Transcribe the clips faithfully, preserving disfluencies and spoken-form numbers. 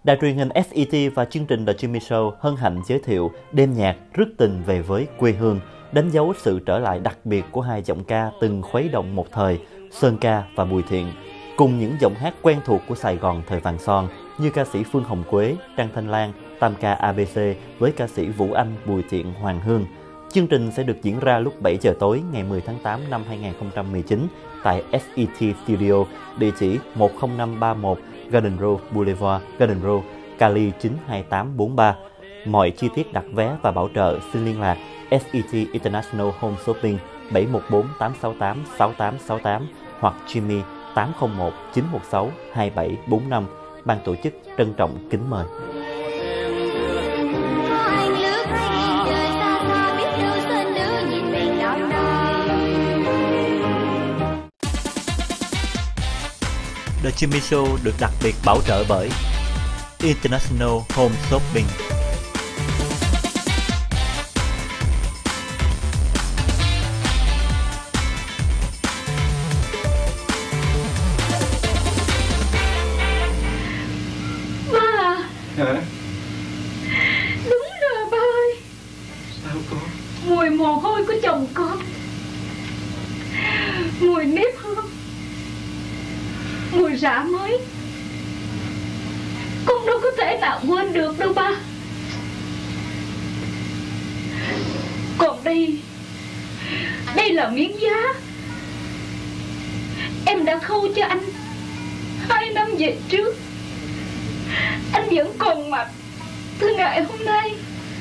Đài truyền hình ét e tê và chương trình The Jimmy Show hân hạnh giới thiệu đêm nhạc Rước Tình Về Với Quê Hương, đánh dấu sự trở lại đặc biệt của hai giọng ca từng khuấy động một thời, Sơn Ca và Bùi Thiện, cùng những giọng hát quen thuộc của Sài Gòn thời vàng son như ca sĩ Phương Hồng Quế, Trang Thanh Lan, tam ca a bê xê với ca sĩ Vũ Anh, Bùi Thiện, Hoàng Hương. Chương trình sẽ được diễn ra lúc bảy giờ tối ngày mười tháng tám năm hai nghìn không trăm mười chín tại ét e tê Studio, địa chỉ một không năm ba mốt Garden Road Boulevard, Garden Road, Cali chín hai tám bốn ba. Mọi chi tiết đặt vé và bảo trợ xin liên lạc ét e tê International Home Shopping bảy một bốn tám sáu tám sáu tám sáu tám hoặc Jimmy tám không một chín một sáu hai bảy bốn năm. Ban tổ chức trân trọng kính mời. The Jimmy Show được đặc biệt bảo trợ bởi International Home Shopping. Ba. Hả? Đúng rồi ba ơi. Sao con? Mùi mồ hôi của chồng con, mùi nếp hương, mùi rạ mới, con đâu có thể nào quên được đâu ba. Còn đây, đây là miếng giá em đã khâu cho anh hai năm về trước. Anh vẫn còn mặc từ ngày hôm nay.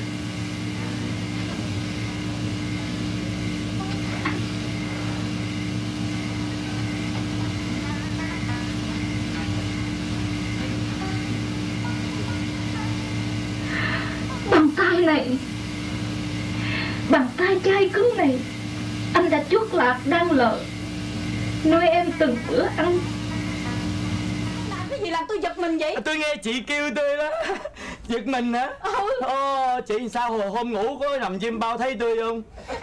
Bàn tay này, bàn tay chai cứng này, anh đã chuốt lạc đang lợ nuôi em từng bữa ăn. Cái gì làm tôi giật mình vậy? À, tôi nghe chị kêu tôi đó. Giật mình hả? Ừ. Ồ, chị sao hồi hôm ngủ có nằm chim bao thấy tôi không?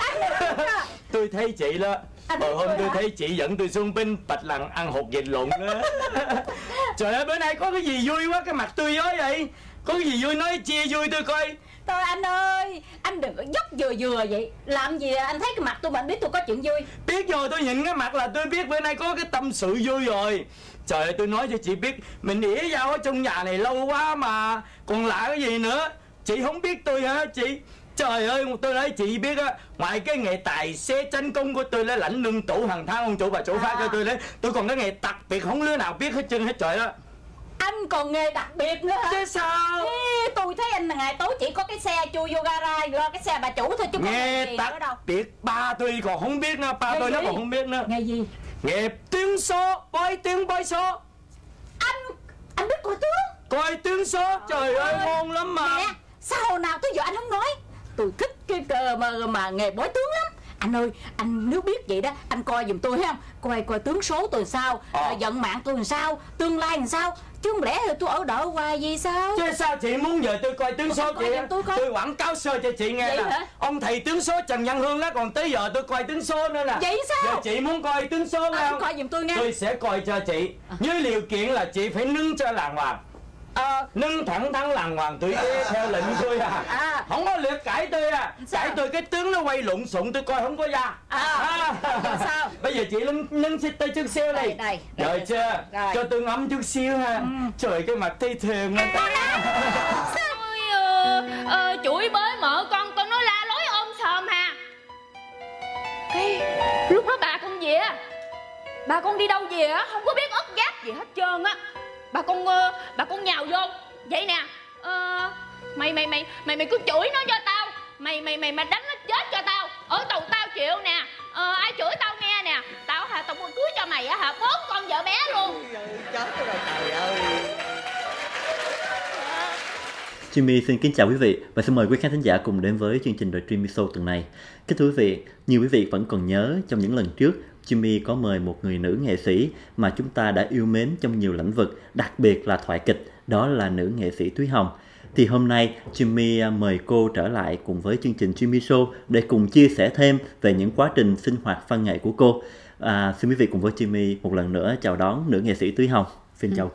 Tôi thấy chị đó. Hồi hôm tôi thấy chị dẫn tôi xuống Binh Bạch Lằng ăn hột vịt lộn đó. Trời ơi, bữa nay có cái gì vui quá, cái mặt tươi giói vậy. Có cái gì vui nói chia vui tôi coi. Thôi anh ơi, anh đừng có dốc vừa vừa vậy. Làm gì anh thấy cái mặt tôi mà anh biết tôi có chuyện vui. Biết rồi, tôi nhìn cái mặt là tôi biết bữa nay có cái tâm sự vui rồi. Trời ơi, tôi nói cho chị biết, mình ỉa vào ở trong nhà này lâu quá mà còn lạ cái gì nữa. Chị không biết tôi hả chị? Trời ơi, tôi nói chị biết á, ngoài cái nghề tài xế tranh công của tôi lấy lãnh lương tủ hàng tháng ông chủ bà chủ phát cho tôi đấy, tôi còn cái nghề đặc biệt không đứa nào biết hết trơn hết trời đó. Anh còn nghề đặc biệt nữa hả? Chứ sao? Ê, tôi thấy anh ngày tối chỉ có cái xe chui vô gara, lo cái xe bà chủ thôi chứ không có Nghề gì đặc nữa đâu. biệt ba tôi còn không biết nữa, ba Nghề tôi nó gì? còn không biết nữa. Nghề gì? Nghề tiếng số, bói tiếng bói số. Anh, anh biết coi tướng? Coi tiếng số, trời ơi ngon lắm mà. Nè, sao hồi nào tới giờ anh không nói? Tôi thích cái cờ mà, mà nghề bói tướng lắm. Anh ơi, anh nếu biết vậy đó, anh coi giùm tôi thấy không? Coi coi tướng số tôi làm sao, ờ. vận mạng tôi làm sao, tương lai làm sao. Chứ không lẽ là tôi ở đợi hoài gì sao? Chứ sao chị muốn giờ tôi coi tướng số chị? Tôi, coi. tôi quảng cáo sơ cho chị nghe Vậy nè. hả? Ông thầy tướng số Trần Văn Hương đó, còn tới giờ tôi coi tướng số nữa nè. Vậy sao? Giờ chị muốn coi tướng số Anh không? coi giùm tôi nghe. Tôi sẽ coi cho chị. Với điều kiện là chị phải nâng cho làng hoàng. Ờ. Nâng thẳng thắn làng hoàng tôi theo lệnh tôi à. À. Không có liệt cãi tôi à. Sao? Cãi tôi cái tướng nó quay lộn xộn tôi coi không có ra. À. À. Sao? Bây giờ chị nâng nâng xích tay chút xíu Đây, đi. đây, Rồi đây. chưa? Rồi. Cho tôi ngắm chút xíu ha. Ừ. Trời, cái mặt thấy thường lên ta. Ôi, ờ, ờ, chửi bới mợ con tôi nói la lối ôm sòm hà. Cái lúc đó bà con về á, bà con đi đâu về á không có biết ớt gáp gì hết trơn á. Bà con ờ, bà con nhào vô vậy nè, ờ, mày mày mày mày mày cứ chửi nó cho tao, mày mày mày mày đánh nó chết cho tao, ở tù tao chịu nè. Ờ, ai chửi tao nghe nè, tao hả tao cưới cho mày á hả bốn con vợ bé luôn. Chết rồi trời ơi. Jimmy xin kính chào quý vị và xin mời quý khán thính giả cùng đến với chương trình The Jimmy Show tuần này. Kính thưa quý vị, nhiều quý vị vẫn còn nhớ trong những lần trước, Jimmy có mời một người nữ nghệ sĩ mà chúng ta đã yêu mến trong nhiều lĩnh vực, đặc biệt là thoại kịch, đó là nữ nghệ sĩ Thúy Hồng. Thì hôm nay Jimmy mời cô trở lại cùng với chương trình Jimmy Show để cùng chia sẻ thêm về những quá trình sinh hoạt văn nghệ của cô. À, xin quý vị cùng với Jimmy một lần nữa chào đón nữ nghệ sĩ Thúy Hồng. Xin chào cô.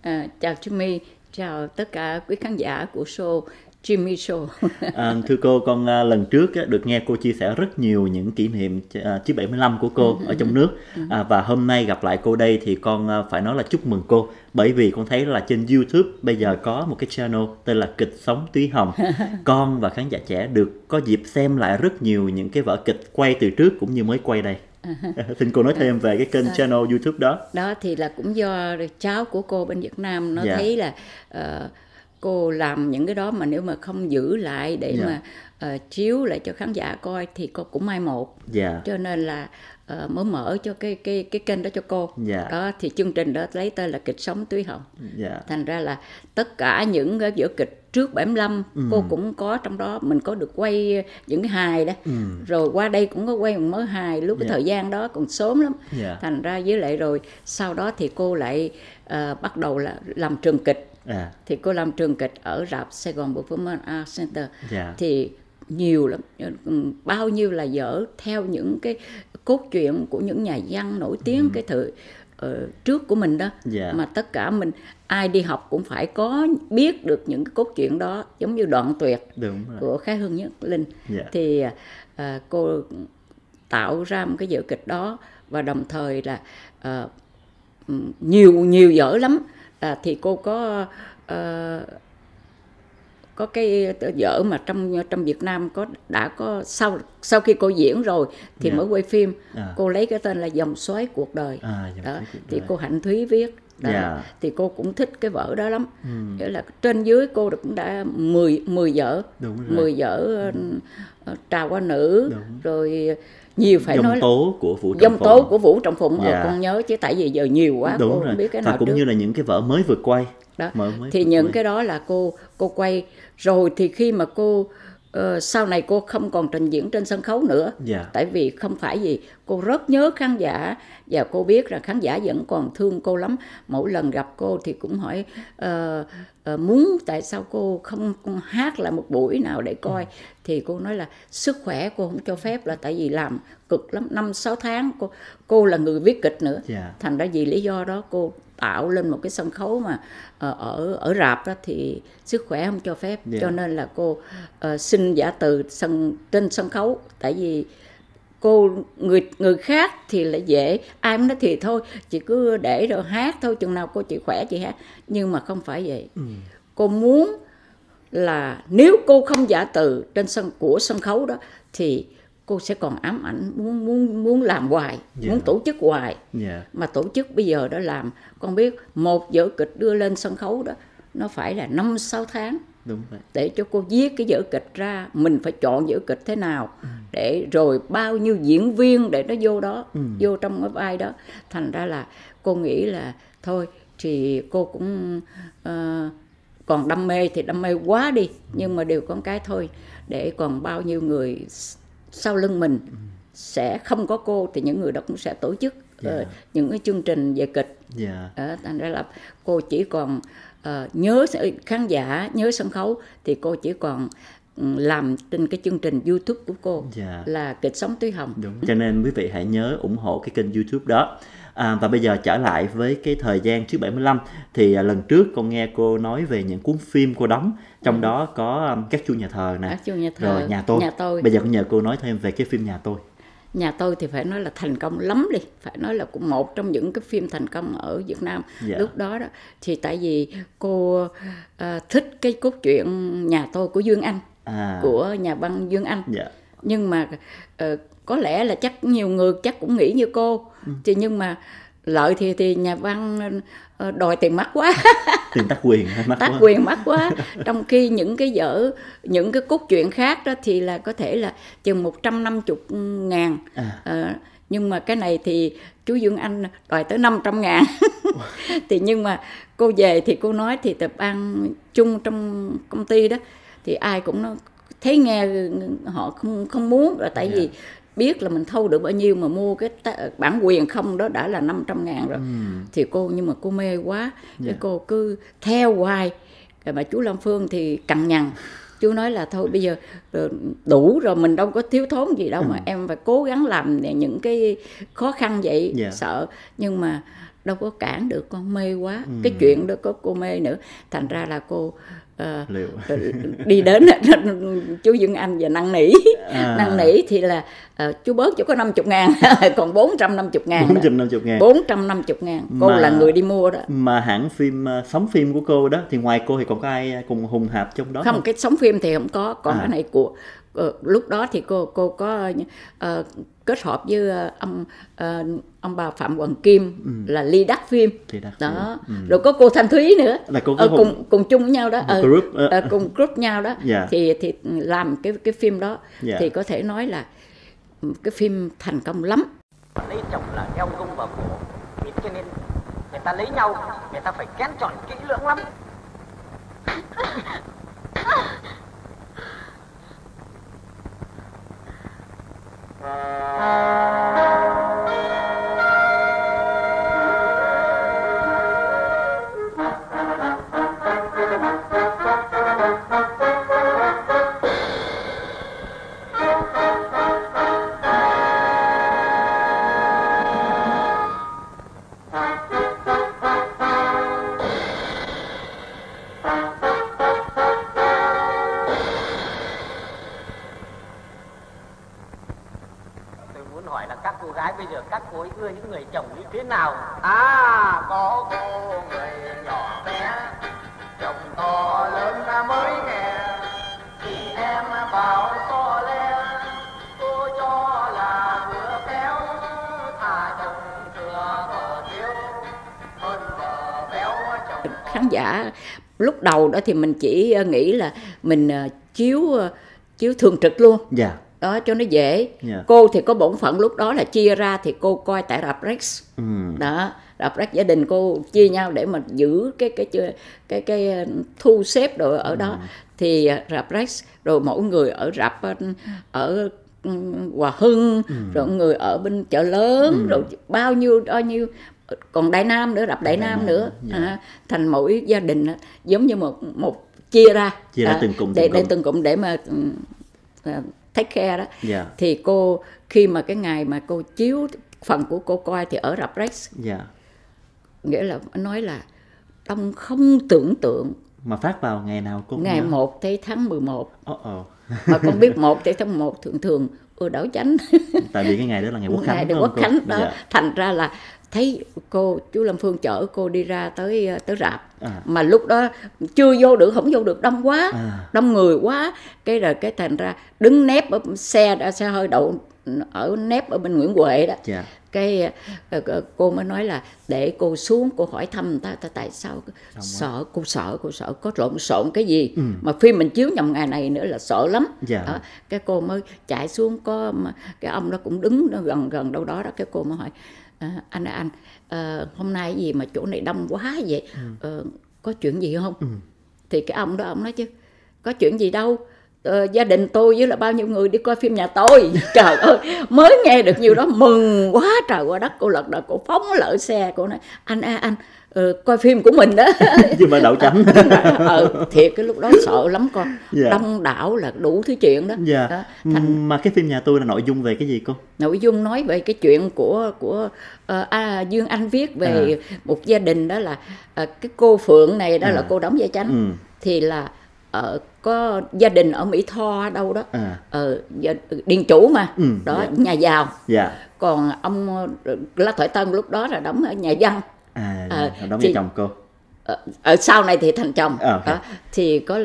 À, chào Jimmy, chào tất cả quý khán giả của show Jimmy Show. À, thưa cô, con à, lần trước á, được nghe cô chia sẻ rất nhiều những kỷ niệm à, chiếc bảy mươi lăm của cô ở trong nước, à, và hôm nay gặp lại cô đây thì con à, phải nói là chúc mừng cô, bởi vì con thấy là trên YouTube bây giờ có một cái channel tên là Kịch Sống Túy Hồng. Con và khán giả trẻ được có dịp xem lại rất nhiều những cái vở kịch quay từ trước cũng như mới quay đây. Xin cô nói thêm về cái kênh channel YouTube đó. Đó thì là cũng do cháu của cô bên Việt Nam nó Dạ. thấy là uh, cô làm những cái đó mà nếu mà không giữ lại để Dạ. mà uh, chiếu lại cho khán giả coi thì cô cũng mai một. Dạ. Cho nên là uh, mới mở cho cái cái cái kênh đó cho cô. Dạ. Đó thì chương trình đó lấy tên là Kịch Sống Túy Hồng. Dạ. Thành ra là tất cả những cái vở kịch trước bảy mươi lăm Ừ. cô cũng có trong đó, mình có được quay những cái hài đó. Ừ. Rồi qua đây cũng có quay một mớ hài, lúc cái Dạ. thời gian đó còn sớm lắm. Dạ. Thành ra với lại rồi sau đó thì cô lại uh, bắt đầu là làm trường kịch. À. Thì cô làm trường kịch ở rạp Sài Gòn Performance Arts Center. Dạ. Thì nhiều lắm, bao nhiêu là vở theo những cái cốt truyện của những nhà văn nổi tiếng ừ. cái thời uh, trước của mình đó. Dạ. Mà tất cả mình ai đi học cũng phải có biết được những cái cốt truyện đó, giống như Đoạn Tuyệt Đúng rồi. của Khái Hương Nhất Linh. Dạ. Thì uh, cô tạo ra một cái vở kịch đó, và đồng thời là uh, nhiều nhiều vở lắm. À, thì cô có uh, có cái vở mà trong trong Việt Nam có đã có sau sau khi cô diễn rồi thì Yeah. mới quay phim. À. Cô lấy cái tên là Dòng Xoáy Cuộc Đời. À, Dòng Đó. Xoáy Cuộc Thì Đời. cô Hạnh Thúy viết. Đó. Yeah. Thì cô cũng thích cái vở đó lắm. Ừ. Nghĩa là trên dưới cô cũng đã mười mười vở, Đúng rồi. mười vở uh, Trào Hoa Nữ, Đúng. rồi nhiều phải Dòng nói là tố của Vũ Trọng Dòng Phụng. Tố của Vũ Trọng Phụng. Dạ. Ờ, con nhớ chứ tại vì giờ nhiều quá. Đúng Cô rồi. không biết cái Và nào cũng trước. như là những cái vở mới vừa quay. Đó. Mới, mới Thì vừa những quay. cái đó là cô cô quay rồi. Thì khi mà cô uh, sau này cô không còn trình diễn trên sân khấu nữa. Dạ. Tại vì không phải gì, cô rất nhớ khán giả, và cô biết rằng khán giả vẫn còn thương cô lắm. Mỗi lần gặp cô thì cũng hỏi uh, uh, muốn tại sao cô không, không hát lại một buổi nào để coi. Ừ. Thì cô nói là sức khỏe cô không cho phép, là tại vì làm cực lắm, năm sáu tháng. Cô cô là người viết kịch nữa. Dạ. Thành ra vì lý do đó cô tạo lên một cái sân khấu mà uh, ở ở rạp đó thì sức khỏe không cho phép. Yeah. Cho nên là cô uh, xin giả từ sân trên sân khấu. Tại vì cô người người khác thì lại dễ, ai cũng nói thì thôi chị cứ để rồi hát thôi, chừng nào cô chị khỏe chị hát. Nhưng mà không phải vậy. Ừ. Cô muốn là nếu cô không giả từ trên sân của sân khấu đó thì cô sẽ còn ám ảnh muốn muốn muốn làm hoài, yeah. muốn tổ chức hoài. Yeah. Mà tổ chức bây giờ đó làm, con biết một vở kịch đưa lên sân khấu đó nó phải là năm sáu tháng. Đúng vậy. Để cho cô viết cái vở kịch ra, mình phải chọn vở kịch thế nào, ừ. để rồi bao nhiêu diễn viên để nó vô đó, ừ. vô trong cái vai đó. Thành ra là cô nghĩ là thôi thì cô cũng uh, còn đam mê thì đam mê quá đi, ừ. nhưng mà đều có cái thôi, để còn bao nhiêu người sau lưng mình ừ. sẽ không có cô thì những người đó cũng sẽ tổ chức yeah. uh, những cái chương trình về kịch. Yeah. uh, thành ra là cô chỉ còn uh, nhớ khán giả, nhớ sân khấu thì cô chỉ còn um, làm trên cái chương trình YouTube của cô yeah. là Kịch Sống Túy Hồng. Đúng. Cho nên quý vị hãy nhớ ủng hộ cái kênh YouTube đó. À, và bây giờ trở lại với cái thời gian trước bảy mươi lăm thì à, lần trước con nghe cô nói về những cuốn phim cô đóng, trong ừ. đó có um, Các Chuông Nhà Thờ nè, Các Chuông Nhà Thờ, rồi Nhà Tôi. Nhà Tôi. Bây giờ con nhờ cô nói thêm về cái phim Nhà Tôi. Nhà Tôi thì phải nói là thành công lắm đi, phải nói là cũng một trong những cái phim thành công ở Việt Nam. Yeah. Lúc đó đó thì tại vì cô uh, thích cái cốt truyện Nhà Tôi của Dương Anh, à. của nhà văn Dương Anh. Yeah. Nhưng mà uh, có lẽ là chắc nhiều người chắc cũng nghĩ như cô, ừ. thì nhưng mà lợi thì thì nhà văn đòi tiền mắc quá, tiền tác quyền mắc tác quá. quyền mắc quá. Trong khi những cái vở, những cái cốt truyện khác đó thì là có thể là chừng một trăm năm mươi ngàn, à. à, nhưng mà cái này thì chú Dương Anh đòi tới năm trăm ngàn. Thì nhưng mà cô về thì cô nói thì tập ban chung trong công ty đó thì ai cũng nói, thấy nghe họ không không muốn rồi, tại yeah. vì biết là mình thâu được bao nhiêu mà mua cái ta- bản quyền không đó đã là năm trăm ngàn rồi. Mm. Thì cô, nhưng mà cô mê quá, yeah. cái cô cứ theo hoài. Mà chú Lâm Phương thì cằn nhằn. Chú nói là thôi bây giờ đủ rồi, mình đâu có thiếu thốn gì đâu, mm. mà em phải cố gắng làm những cái khó khăn vậy, yeah. sợ. Nhưng mà đâu có cản được, con mê quá. Ừ. Cái chuyện đó có cô mê nữa, thành ra là cô uh, Liệu. đi đến chú Dương Anh và năn nỉ. À. Năn nỉ thì là uh, chú bớt cho có năm mươi ngàn, còn bốn trăm năm mươi ngàn. bốn trăm năm mươi ngàn. bốn trăm năm mươi ngàn. Cô mà, là người đi mua đó. Mà hãng phim, uh, sóng phim của cô đó, thì ngoài cô thì còn có ai cùng hùng hạp trong đó không? Không, cái sóng phim thì không có. Còn à. cái này của uh, lúc đó thì cô cô có uh, kết hợp với uh, ông uh, ông bà Phạm Hoàng Kim, ừ. là ly đắc phim đắc đó, phim. Ừ. rồi có cô Thanh Thúy nữa, là cô ờ, cùng cùng chung với nhau đó, ờ, group, uh. ờ, cùng group nhau đó, yeah. thì thì làm cái cái phim đó, yeah. thì có thể nói là cái phim thành công lắm. Lấy chồng là eo cung vào cổ, vì cho nên người ta lấy nhau, người ta phải kén chọn kỹ lưỡng lắm. Khán giả lúc đầu đó thì mình chỉ nghĩ là mình chiếu chiếu thường trực luôn, yeah. đó cho nó dễ. Yeah. Cô thì có bổn phận lúc đó là chia ra, thì cô coi tại rạp Rex, ừ. đó rạp Rex gia đình cô chia nhau để mà giữ cái cái cái cái, cái thu xếp đồ ở đó, ừ. thì rạp Rex rồi mỗi người ở rạp ở Hòa Hưng, ừ. rồi người ở bên chợ lớn, ừ. rồi bao nhiêu bao nhiêu còn Đại Nam nữa, rạp Đại, Đại Nam, Nam nữa, yeah. à, thành mỗi gia đình giống như một một chia ra, chia ra à, từng cụm, để từng để từng cụm để mà uh, take care đó. Yeah. Thì cô khi mà cái ngày mà cô chiếu phần của cô coi thì ở rạp Rex, yeah. nghĩa là nói là đông không tưởng tượng. Mà phát vào ngày nào cô? Ngày một tây tháng mười một. Oh oh. Mà con biết một tây tháng một thường thường ở đảo Chánh. Tại vì cái ngày đó là ngày Quốc Khánh. Ngày Quốc Khánh đó, yeah. thành ra là thấy cô chú Lâm Phương chở cô đi ra tới tới rạp, à. mà lúc đó chưa vô được, không vô được, đông quá, à. đông người quá, cái rồi cái thành ra đứng nép ở xe đã xe hơi đậu ở nép ở bên Nguyễn Huệ đó, yeah. cái cô mới nói là để cô xuống, cô hỏi thăm người ta, ta tại sao sợ, cô sợ cô sợ có lộn xộn cái gì, ừ. mà phim mình chiếu nhầm ngày này nữa là sợ lắm, yeah. đó. Cái cô mới chạy xuống, có cái ông đó cũng đứng đó, gần gần đâu đó đó, cái cô mới hỏi à, anh anh à, hôm nay gì mà chỗ này đông quá vậy, ừ. à, có chuyện gì không, ừ. thì cái ông đó ông nói chứ có chuyện gì đâu, Ờ, gia đình tôi với là bao nhiêu người đi coi phim nhà tôi. Trời ơi, mới nghe được nhiều đó mừng quá trời qua đất. Cô lật đật, cô phóng lỡ xe, cô nói anh à, anh ờ, coi phim của mình đó. Chứ mà đậu Chánh. ờ, thiệt cái lúc đó sợ lắm con, yeah. đông đảo là đủ thứ chuyện đó, yeah. đó. Thành... Mà cái phim nhà tôi là nội dung về cái gì cô? Nội dung nói về cái chuyện của của uh, à, Dương Anh viết về à. một gia đình, đó là uh, cái cô Phượng này đó, à. là cô đóng vai Chánh, ừ. thì là ở có gia đình ở Mỹ Tho đâu đó, à. ở Điền Chủ mà, ừ, đó dạ. nhà giàu, dạ. còn ông Lá Thoại Tân lúc đó là đóng ở nhà văn, à, à đóng với chồng cô, ở, ở sau này thì thành chồng, à, okay. đó, thì có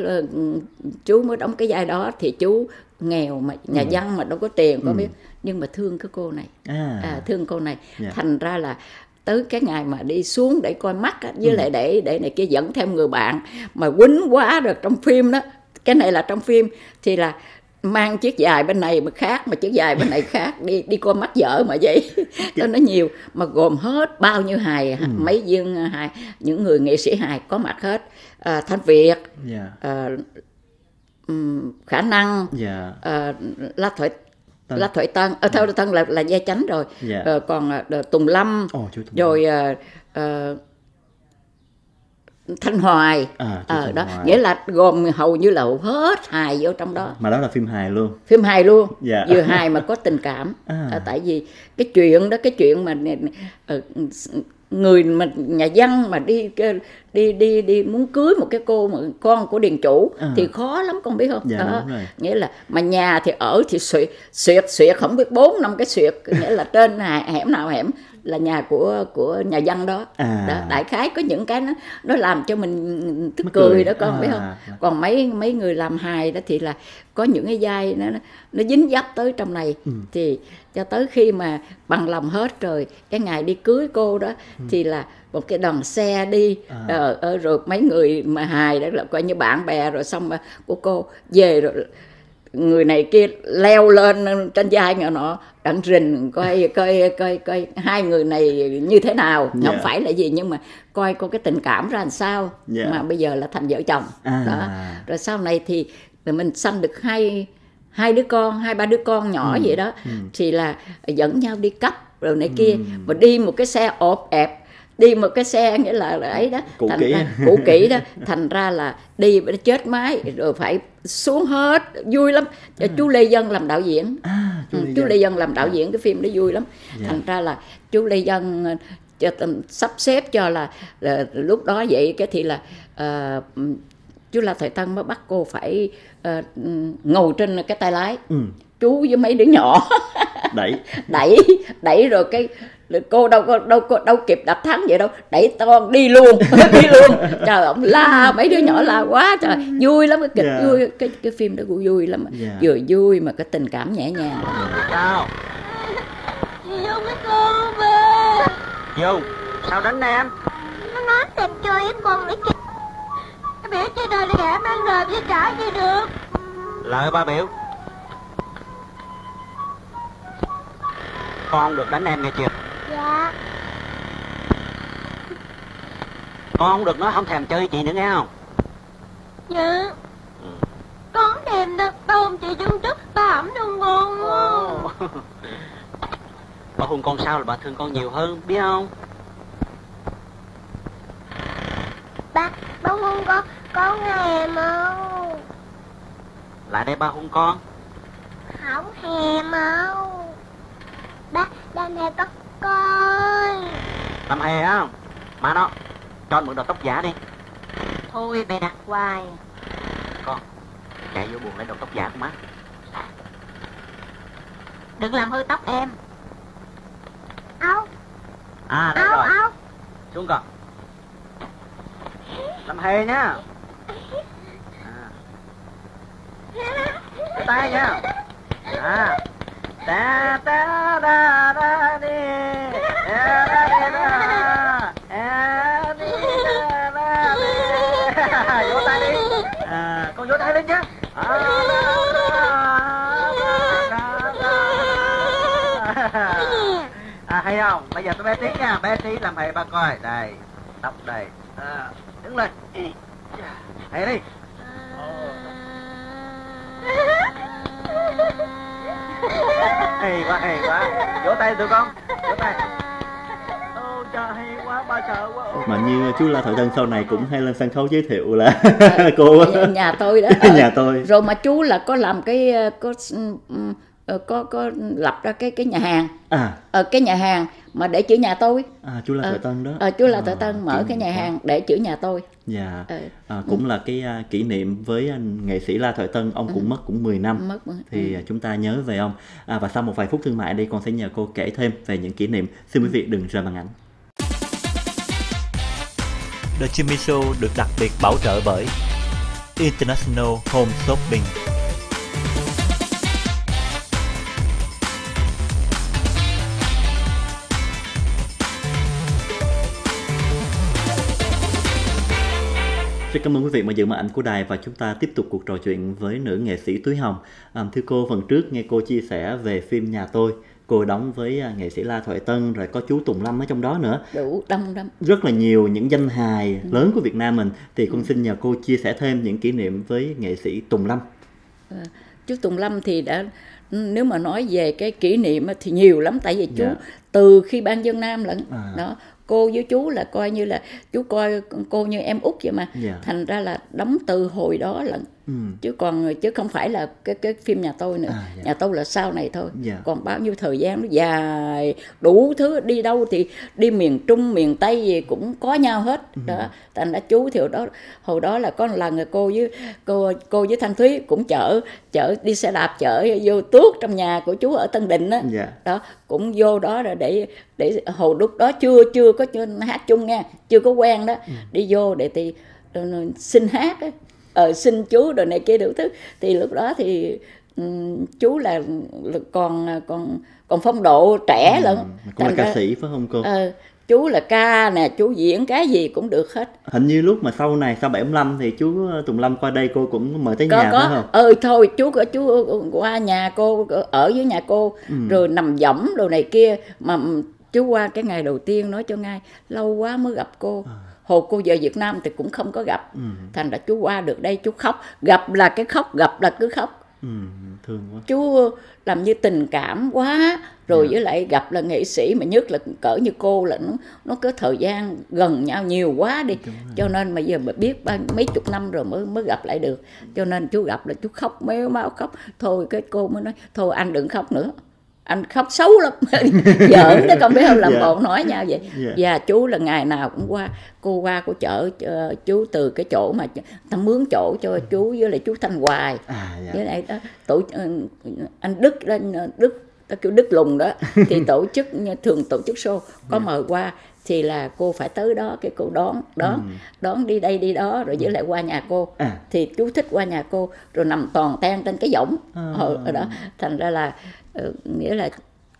chú mới đóng cái vai đó, thì chú nghèo mà nhà ừ. văn mà đâu có tiền, có ừ. biết, nhưng mà thương cái cô này, à. À, thương cô này, yeah. thành ra là tới cái ngày mà đi xuống để coi mắt á, với ừ. lại để để này kia dẫn theo người bạn mà quýnh quá rồi trong phim đó, cái này là trong phim thì là mang chiếc dài bên này mà khác, mà chiếc dài bên này khác, đi đi coi mắt vợ mà vậy. Đó nó nhiều mà gồm hết bao nhiêu hài, ừ. mấy viên hài, những người nghệ sĩ hài có mặt hết, à, Thanh Việt, yeah. à, um, Khả Năng, yeah. à, Lá Thoại Lá Thoại Tân, ở Thoại Tân là là vai Chánh rồi, yeah. à, còn uh, Tùng Lâm, oh, rồi uh, uh, Thanh Hoài, à, à, đó Hoài. Nghĩa là gồm hầu như là hết hài vô trong đó. Mà đó là phim hài luôn. Phim hài luôn, yeah. vừa hài mà có tình cảm. À. À, tại vì cái chuyện đó, cái chuyện mà uh, người mà nhà văn mà đi đi đi đi muốn cưới một cái cô mà con của điền chủ à. thì khó lắm con biết không? Dạ, đó. Nghĩa là mà nhà thì ở thì xuyệt xuyệt xuyệt không biết bốn năm cái xuyệt, nghĩa là trên hẻm nào hẻm là nhà của của nhà văn đó. À. Đó, đại khái có những cái nó nó làm cho mình tức cười, cười đó con à. biết không? Còn mấy mấy người làm hài đó thì là có những cái vai nó nó dính dấp tới trong này ừ. thì cho tới khi mà bằng lòng hết rồi cái ngày đi cưới cô đó ừ. thì là một cái đoàn xe đi à. ờ, ờ, rồi mấy người mà hài đó là coi như bạn bè, rồi xong mà của cô về rồi người này kia leo lên trên vai người nọ đặng rình coi coi coi coi hai người này như thế nào, yeah. không phải là gì nhưng mà coi coi cái tình cảm ra làm sao, yeah. mà bây giờ là thành vợ chồng à. đó. Rồi sau này thì mình sanh được hai hai đứa con, hai ba đứa con nhỏ ừ. vậy đó ừ. thì là dẫn nhau đi cấp rồi này ừ. kia, mà đi một cái xe ộp ẹp, đi một cái xe nghĩa là ấy đó cũ thành kỹ ra, cũ kỹ đó thành ra là đi chết máy rồi phải xuống hết, vui lắm. À. Chú Lê Dân làm đạo diễn, à, chú, Lê, ừ, chú Lê Dân làm đạo diễn, cái phim đó vui lắm. Yeah. Thành ra là chú Lê Dân cho, sắp xếp cho là, là lúc đó vậy cái thì là uh, chú La Thời Tân mới bắt cô phải uh, ngồi trên cái tay lái, ừ. chú với mấy đứa nhỏ đẩy đẩy đẩy rồi cái cô đâu có đâu có đâu kịp đập thắng vậy đâu, đẩy con đi luôn đi luôn. Trời, ông la, mấy đứa nhỏ la quá trời, vui lắm, cái kịch yeah. vui, cái cái phim đó cũng vui lắm, yeah. vừa vui mà cái tình cảm nhẹ nhàng. Sao chị Dung với con về Dung sao đánh em? Nó nói tìm chơi với con để chơi, nó biểu chơi đời là ghẻ mang đời với trả gì được. Lời ba biểu con không được đánh em nghe chưa? Dạ. Con không được nói không thèm chơi chị nữa nghe không? Dạ. Ừ. Con không thèm đâu, ba hôn chị chân trước, ba ẩm đâu ngon quá. Ba hôn con sao là bà thương con nhiều hơn, biết không? Ba, ba hôn con, con thèm không? Lại đây ba hôn con. Không thèm không? Ba, đam hề có coi. Đam hề không? Má nó, cho anh mượn đầu tóc giả đi. Thôi mẹ đặt hoài. Con, chạy vô buồng lấy đầu tóc giả của má. Đừng làm hư tóc em. Áo. À, đây rồi. Áo. Xuống con. Đam hề nhá. À. Cái tay nha. À. Ta ta da da đi da da đi da da đi da đi vỗ tay đi, à con vỗ tay lên nhá. À hay không? Bây giờ tôi bé tí nha, bé tí làm thầy ba coi. Đây, tóc đây, à, đứng lên, thầy đi. Hay quá, hay quá. Vỗ tay tụi con, vỗ tay. Ô trời, hay quá, ba sợ quá. Mà như chú La Thời Tân sau này cũng hay lên sân khấu giới thiệu là cô nhà, nhà tôi đó. Nhà tôi. Rồi mà chú là có làm cái có có có lập ra cái cái nhà hàng. À. Ờ, cái nhà hàng mà để chữ nhà tôi. À, chú La Thời Tân đó. Ờ, chú La Thời Tân mở cái nhà hàng để chữ nhà tôi. Dạ. Ừ. À, cũng ừ. là cái uh, kỷ niệm với anh nghệ sĩ La Thời Tân, ông cũng ừ. mất cũng mười năm. Mất. Thì ừ. chúng ta nhớ về ông. À, và sau một vài phút thương mại đây con sẽ nhờ cô kể thêm về những kỷ niệm. Xin quý vị đừng rời màn ảnh. The Jimmy Show được đặc biệt bảo trợ bởi International Home Shopping. Rất cảm ơn quý vị mà giữ màn ảnh của đài và chúng ta tiếp tục cuộc trò chuyện với nữ nghệ sĩ Thúy Hồng. À, thưa cô, phần trước nghe cô chia sẻ về phim Nhà Tôi, cô đóng với nghệ sĩ La Thời Tân, rồi có chú Tùng Lâm ở trong đó nữa. Đủ đông lắm. Rất là nhiều những danh hài ừ. lớn của Việt Nam mình. Thì con ừ. xin nhờ cô chia sẻ thêm những kỷ niệm với nghệ sĩ Tùng Lâm. À, chú Tùng Lâm thì đã, nếu mà nói về cái kỷ niệm thì nhiều lắm. Tại vì chú dạ. từ khi Ban Dân Nam lận à. đó. Cô với chú là coi như là chú coi cô như em út vậy mà. Yeah. Thành ra là đóng từ hồi đó lận. Ừ. chứ còn chứ không phải là cái cái phim nhà tôi nữa. À, dạ. Nhà tôi là sau này thôi. Dạ. Còn bao nhiêu thời gian nó dài, đủ thứ, đi đâu thì đi miền Trung miền Tây gì cũng có nhau hết. Ừ. Đó, thành ra chú thì hồi đó hồi đó là có một lần cô với cô cô với Thanh Thúy cũng chở chở đi xe đạp chở vô tuốt trong nhà của chú ở Tân Định á. Dạ. Đó cũng vô đó rồi để để hồi lúc đó chưa chưa có hát chung nha, chưa có quen đó. Ừ. Đi vô để thì xin hát á, ờ, xin chú rồi này kia đủ thứ. Thì lúc đó thì um, chú là còn còn còn phong độ trẻ ừ, lận. Cũng là ca ra, sĩ phải không cô? Ờ, chú là ca nè, chú diễn cái gì cũng được hết. Hình như lúc mà sau này sau bảy lăm thì chú Tùng Lâm qua đây cô cũng mời tới có, nhà có. phải không? Ừ thôi chú chú qua nhà cô, ở với nhà cô. Ừ. Rồi nằm võng đồ này kia. Mà chú qua cái ngày đầu tiên nói cho ngay lâu quá mới gặp cô. À. Hồi cô về Việt Nam thì cũng không có gặp. Ừ. Thành ra chú qua được đây chú khóc. Gặp là cái khóc, gặp là cứ khóc. Ừ, thương quá. Chú làm như tình cảm quá. Rồi yeah. với lại gặp là nghệ sĩ mà nhất là cỡ như cô là nó nó có thời gian gần nhau nhiều quá đi. Cho nên mà giờ mà biết bao, mấy chục năm rồi mới mới gặp lại được. Cho nên chú gặp là chú khóc méo máu khóc. Thôi cái cô mới nói thôi anh đừng khóc nữa. Anh khóc xấu lắm. Giỡn đó con biết không, làm yeah. bọn nói nhau vậy. Yeah. Và chú là ngày nào cũng qua, cô qua cô chở uh, chú từ cái chỗ mà ta mướn chỗ cho chú với lại chú Thanh Hoài. À, yeah. Với lại đó tổ uh, anh Đức lên Đức ta kêu Đức Lùng đó thì tổ chức thường tổ chức show có yeah. mời qua thì là cô phải tới đó, cái cô đón đón ừ. đón đi đây đi đó rồi với lại qua nhà cô. À. Thì chú thích qua nhà cô rồi nằm toàn ten trên cái võng à. ở đó. Thành ra là uh, nghĩa là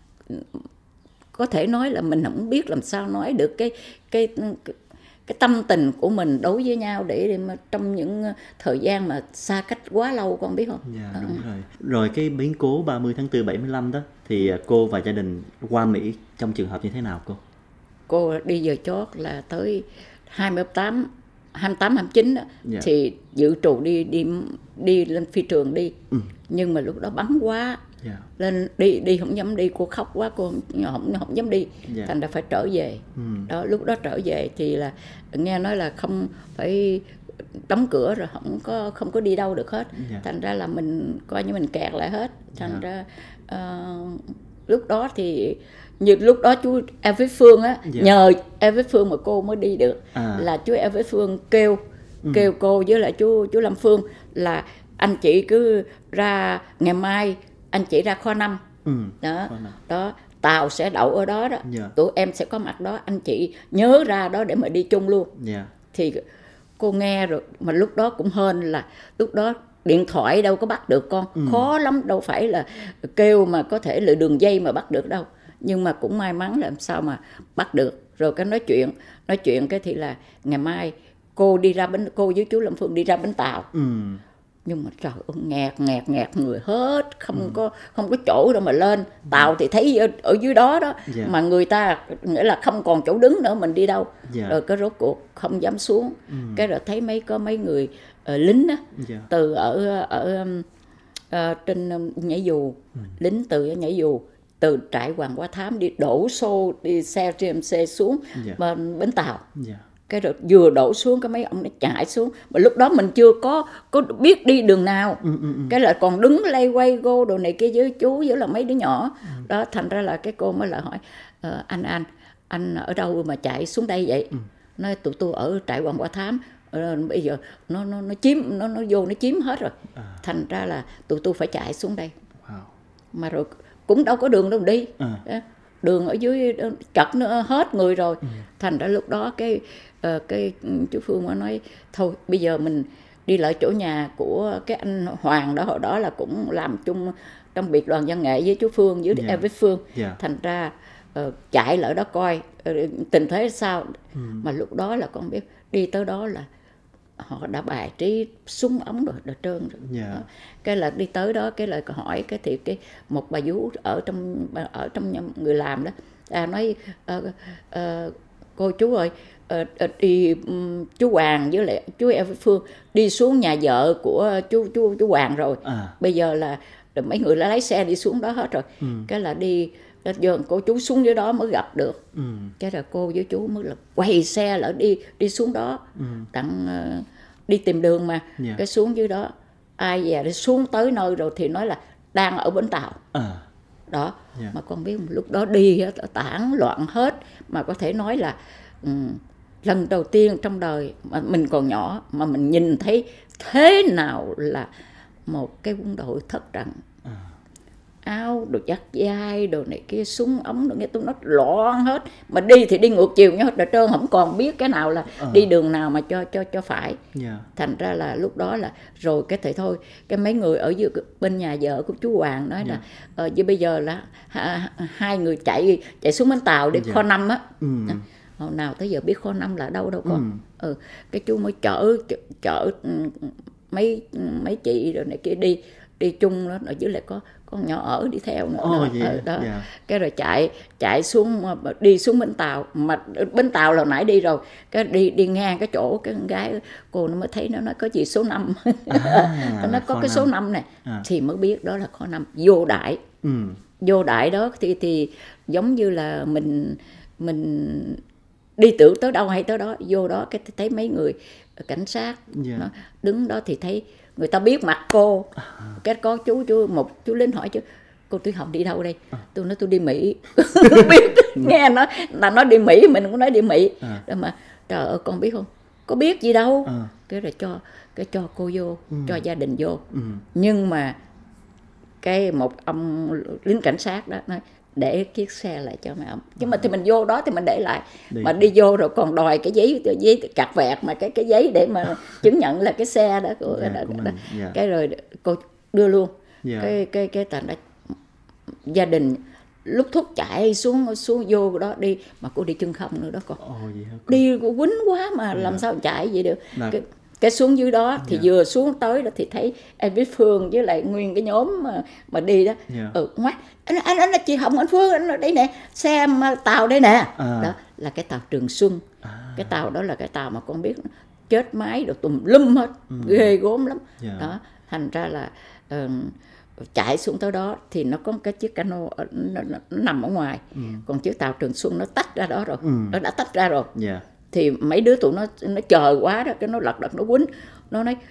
có thể nói là mình không biết làm sao nói được cái cái cái, cái tâm tình của mình đối với nhau để, để mà trong những thời gian mà xa cách quá lâu, con biết không? Dạ đúng à. rồi. Rồi cái biến cố ba mươi tháng tư bảy mươi lăm đó thì cô và gia đình qua Mỹ trong trường hợp như thế nào cô? Cô đi giờ chót là tới hai mươi tám, hai mươi tám, hai mươi chín đó. Dạ. Thì dự trù đi đi đi lên phi trường đi. Ừ. Nhưng mà lúc đó bắn quá. Yeah. Lên đi đi không dám đi, cô khóc quá cô không không, không dám đi. Yeah. Thành ra phải trở về. Ừ. Đó lúc đó trở về thì là nghe nói là không phải đóng cửa rồi không có không có đi đâu được hết. Yeah. Thành ra là mình coi như mình kẹt lại hết. Thành yeah. ra uh, lúc đó thì như lúc đó chú Elvis Phương á, yeah. nhờ Elvis Phương mà cô mới đi được. À. Là chú Elvis Phương kêu ừ. kêu cô với lại chú chú Lâm Phương là anh chị cứ ra ngày mai anh chị ra kho năm. Ừ, đó, đó tàu sẽ đậu ở đó đó. Yeah. Tụi em sẽ có mặt đó, anh chị nhớ ra đó để mà đi chung luôn. Yeah. Thì cô nghe rồi mà lúc đó cũng hên là lúc đó điện thoại đâu có bắt được con. Ừ. Khó lắm, đâu phải là kêu mà có thể là đường dây mà bắt được đâu. Nhưng mà cũng may mắn làm sao mà bắt được. Rồi cái nói chuyện nói chuyện cái thì là ngày mai cô đi ra bến, cô với chú Lâm Phương đi ra bến tàu. Ừ. Nhưng mà trời ơi, nghẹt nghẹt nghẹt người hết, không ừ. có không có chỗ đâu mà lên tàu thì thấy ở, ở dưới đó đó. Yeah. Mà người ta nghĩa là không còn chỗ đứng nữa, mình đi đâu. Yeah. Rồi cái rốt cuộc không dám xuống. Ừ. Cái rồi thấy mấy có mấy người uh, lính á. Yeah. Từ ở ở uh, trên um, nhảy dù. Ừ. Lính từ nhảy dù từ trại Hoàng Hoa Thám đi đổ xô đi xe giê em xê xuống. Yeah. bên bến tàu. Yeah. Cái rồi vừa đổ xuống cái mấy ông nó chạy xuống, mà lúc đó mình chưa có có biết đi đường nào. Ừ, ừ, ừ. Cái là còn đứng lay quay gô đồ này kia với chú với là mấy đứa nhỏ. Ừ. Đó thành ra là cái cô mới lại hỏi ờ, anh anh anh ở đâu mà chạy xuống đây vậy? Ừ. Nói tụi tôi ở trại Hoàng Hoa Thám. Ờ, bây giờ nó nó nó chiếm nó nó vô nó chiếm hết rồi. À. Thành ra là tụi tôi phải chạy xuống đây. Wow. Mà rồi cũng đâu có đường đâu đi. À. Đường ở dưới chật nữa hết người rồi. Ừ. Thành ra lúc đó cái uh, cái chú Phương mới nói thôi bây giờ mình đi lại chỗ nhà của cái anh Hoàng đó, hồi đó là cũng làm chung trong biệt đoàn văn nghệ với chú Phương với yeah. Elvis Phương. Yeah. Thành ra uh, chạy lại đó coi uh, tình thế sao. Ừ. Mà lúc đó là con biết đi tới đó là họ đã bài trí súng ống rồi, đã trơn rồi. Yeah. Cái là đi tới đó cái lời hỏi cái thì cái một bà vú ở trong ở trong người làm đó à, nói uh, uh, cô chú ơi uh, uh, đi um, chú Hoàng với lại chú Elvis Phương đi xuống nhà vợ của chú chú chú Hoàng rồi. À. Bây giờ là mấy người đã lấy xe đi xuống đó hết rồi. Ừ. Cái là đi giờ cô chú xuống dưới đó mới gặp được. Ừ. Cái là cô với chú mới là quay xe lại đi đi xuống đó. Ừ. Tặng uh, đi tìm đường mà. Yeah. Cái xuống dưới đó ai về đi xuống tới nơi rồi thì nói là đang ở bến tàu. À. Đó, Yeah. mà con biết lúc đó đi tản loạn hết, mà có thể nói là um, lần đầu tiên trong đời mà mình còn nhỏ mà mình nhìn thấy thế nào là một cái quân đội thất trận. À. Áo đồ dắt dai đồ này kia, súng ống đồ nghe tôi nó loạn hết, mà đi thì đi ngược chiều nhau hết trơn, không còn biết cái nào là à. đi đường nào mà cho cho cho phải. Yeah. Thành ra là lúc đó là rồi cái thì thôi, cái mấy người ở dưới bên nhà vợ của chú Hoàng nói yeah. là ờ, như bây giờ là ha, hai người chạy chạy xuống bến tàu đi yeah. kho năm á. Ừ. Hồi nào tới giờ biết kho năm là đâu đâu con. Ừ. ừ cái chú mới chở chở, chở mấy mấy chị rồi này kia đi đi chung đó, ở dưới lại có con nhỏ ở đi theo nữa. Oh, đó, yeah, đó. Yeah. Cái rồi chạy chạy xuống đi xuống bến tàu, mà bến tàu là nãy đi rồi, cái đi đi ngang cái chỗ cái con gái cô nó mới thấy nó nói có gì số năm. À, nó có cái số năm này à. Thì mới biết đó là kho năm vô đại. Ừ. Vô đại đó thì thì giống như là mình mình đi tưởng tới đâu hay tới đó, vô đó cái thấy mấy người cảnh sát yeah. nó đứng đó thì thấy người ta biết mặt cô. À. Cái có chú chú một chú lính hỏi chứ cô Thúy Hồng đi đâu đây? À. Tôi nói tôi đi Mỹ. Biết nghe nó là nó đi Mỹ, mình cũng nói đi Mỹ. À. Rồi mà trời ơi con biết không? Có biết gì đâu. À. Cái rồi cho cái cho cô vô, ừ. cho gia đình vô. Ừ. Nhưng mà cái một ông lính cảnh sát đó nói để chiếc xe lại cho mấy ông. Nhưng mà thì mình vô đó thì mình để lại. Đi. Mà đi vô rồi còn đòi cái giấy giấy cặt vẹt mà cái cái giấy để mà chứng nhận là cái xe đó của, yeah, đó, của đó. Yeah. Cái rồi cô đưa luôn. Yeah. Cái cái cái thành đó gia đình lúc thúc chạy xuống xuống vô đó đi mà cô đi chân không nữa đó con. Oh, đi quýnh quá mà yeah. làm sao chạy vậy được. Cái, cái xuống dưới đó thì yeah. vừa xuống tới đó thì thấy em với Phương với lại nguyên cái nhóm mà, mà đi đó. Yeah. Ừ, ngoái anh anh anh là chị Hồng, anh Phương, anh đây nè, xe tàu đây nè. À. Đó là cái tàu Trường Xuân. À. Cái tàu đó là cái tàu mà con biết chết máy đồ tùm lum hết. Ừ. Ghê gốm lắm. Yeah. Đó thành ra là uh, chạy xuống tới đó thì nó có cái chiếc cano nó, nó, nó nằm ở ngoài. Ừ. Còn chiếc tàu Trường Xuân nó tách ra đó rồi. Ừ. Nó đã tách ra rồi. Yeah. Thì mấy đứa tụi nó nó chờ quá đó, cái nó lật đật nó quýnh, nó nói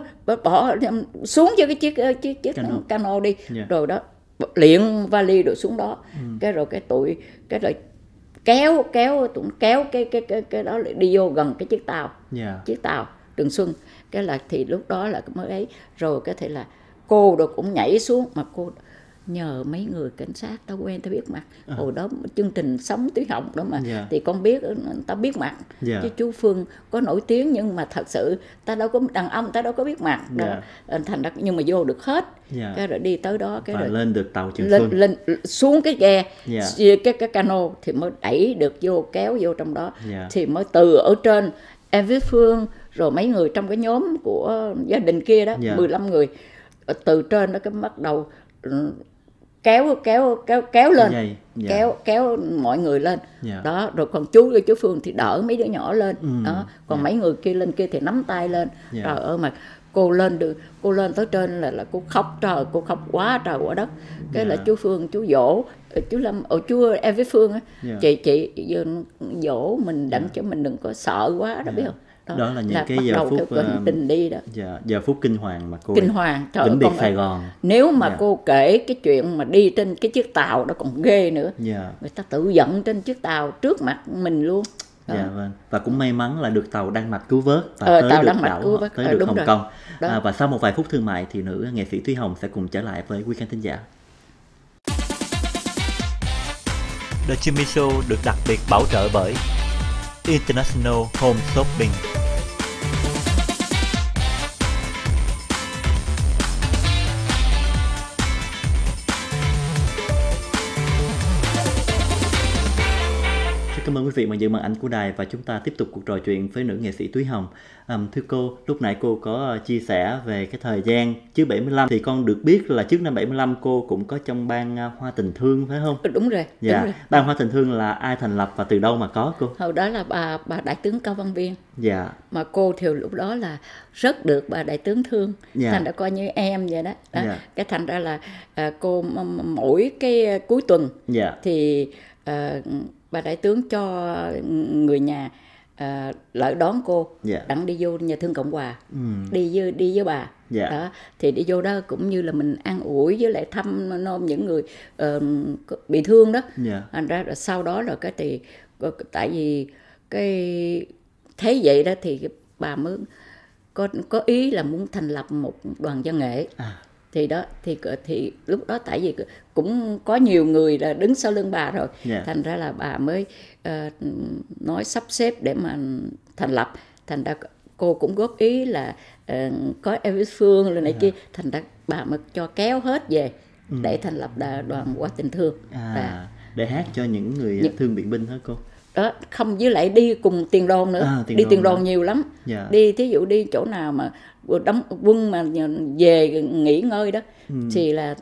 bỏ xuống cho cái chiếc chiếc chiếc cano, cano đi. Yeah. Rồi đó liệng vali rồi xuống đó. Ừ. Cái rồi cái tụi cái rồi kéo kéo tụi kéo cái cái cái cái đó đi vô gần cái chiếc tàu. Yeah. Chiếc tàu Trường Xuân. Cái là thì lúc đó là mới ấy rồi cái thì là cô rồi cũng nhảy xuống, mà cô nhờ mấy người cảnh sát tao quen tao biết mặt. À. Hồi đó chương trình Sống Thúy Hồng đó mà. Yeah. Thì con biết tao biết mặt. Yeah. Chứ chú Phương có nổi tiếng nhưng mà thật sự ta đâu có đàn ông, ta đâu có biết mặt. Yeah. Thành ra nhưng mà vô được hết. Yeah. Cái rồi đi tới đó cái và rồi lên được tàu Trường lên, Xuân lên xuống cái ghe. Yeah. cái cái cano thì mới đẩy được vô, kéo vô trong đó. Yeah. Thì mới từ ở trên em với Phương rồi mấy người trong cái nhóm của gia đình kia đó. Yeah. mười lăm người từ trên đó cái bắt đầu kéo kéo kéo kéo lên. Yeah, yeah. kéo kéo mọi người lên. Yeah. Đó rồi còn chú với chú Phương thì đỡ mấy đứa nhỏ lên. Ừ. Đó còn yeah. mấy người kia lên kia thì nắm tay lên. Yeah. Trời ơi mà cô lên được, cô lên tới trên là là cô khóc, trời cô khóc quá trời quá đất. Cái yeah. là chú Phương chú dỗ chú Lâm ở chú em với Phương á. Yeah. chị chị dỗ mình đặng yeah. cho mình đừng có sợ quá đó. Yeah. Biết không? Đó, đó là những là cái giờ phút tình đi đó. Giờ, giờ phút kinh hoàng mà cô kinh hoàng vĩnh biệt Sài Gòn. Nếu mà yeah. cô kể cái chuyện mà đi trên cái chiếc tàu đó còn ghê nữa. Yeah. Người ta tự giận trên chiếc tàu trước mặt mình luôn. Dạ yeah, vâng. Và cũng may mắn là được tàu Đan Mạch cứu vớt và ờ, tới được đảo, cứu vớt. tới ờ, được Hồng rồi. Kông. À, và sau một vài phút thương mại thì nữ nghệ sĩ Thúy Hồng sẽ cùng trở lại với quý khán thính giả. The Jimmy Show được đặc biệt bảo trợ bởi International Home Shopping. Cảm ơn quý vị mà giữ màn ảnh của đài và chúng ta tiếp tục cuộc trò chuyện với nữ nghệ sĩ Thúy Hồng. Um, thưa cô, lúc nãy cô có chia sẻ về cái thời gian trước bảy mươi lăm thì con được biết là trước năm bảy mươi lăm cô cũng có trong ban uh, Hoa Tình Thương phải không? Đúng rồi. Dạ. Đúng rồi. Ban Hoa Tình Thương là ai thành lập và từ đâu mà có cô? Hồi đó là bà bà đại tướng Cao Văn Biên. Dạ. Mà cô thì lúc đó là rất được bà đại tướng thương. Dạ. Thành ra coi như em vậy đó. đó. Dạ. Cái thành ra là uh, cô mỗi cái cuối tuần dạ. thì uh, bà đại tướng cho người nhà uh, lại đón cô. Yeah. Đặng đi vô nhà thương Cộng Hòa. Mm. đi với đi với bà. Dạ. Đó, thì đi vô đó cũng như là mình an ủi với lại thăm nom những người uh, bị thương đó. Dạ. Thành ra rồi sau đó rồi cái thì tại vì cái thấy vậy đó thì bà mới có có ý là muốn thành lập một đoàn văn nghệ. À. Thì đó thì thì lúc đó tại vì cũng có nhiều người là đứng sau lưng bà rồi. Yeah. Thành ra là bà mới uh, nói sắp xếp để mà thành lập. Thành ra cô cũng góp ý là uh, có Elvis Phương rồi này yeah. kia. Thành ra bà mới cho kéo hết về ừ. để thành lập đoàn Hoa Tình Thương. À, à. Để hát cho những người những... thương bệnh binh hả cô? Đó, không, với lại đi cùng tiền đồn nữa. À, tiền đi đồn tiền đồn nữa. Nhiều lắm. Yeah. Đi thí dụ đi chỗ nào mà đóng quân mà về nghỉ ngơi đó ừ. thì là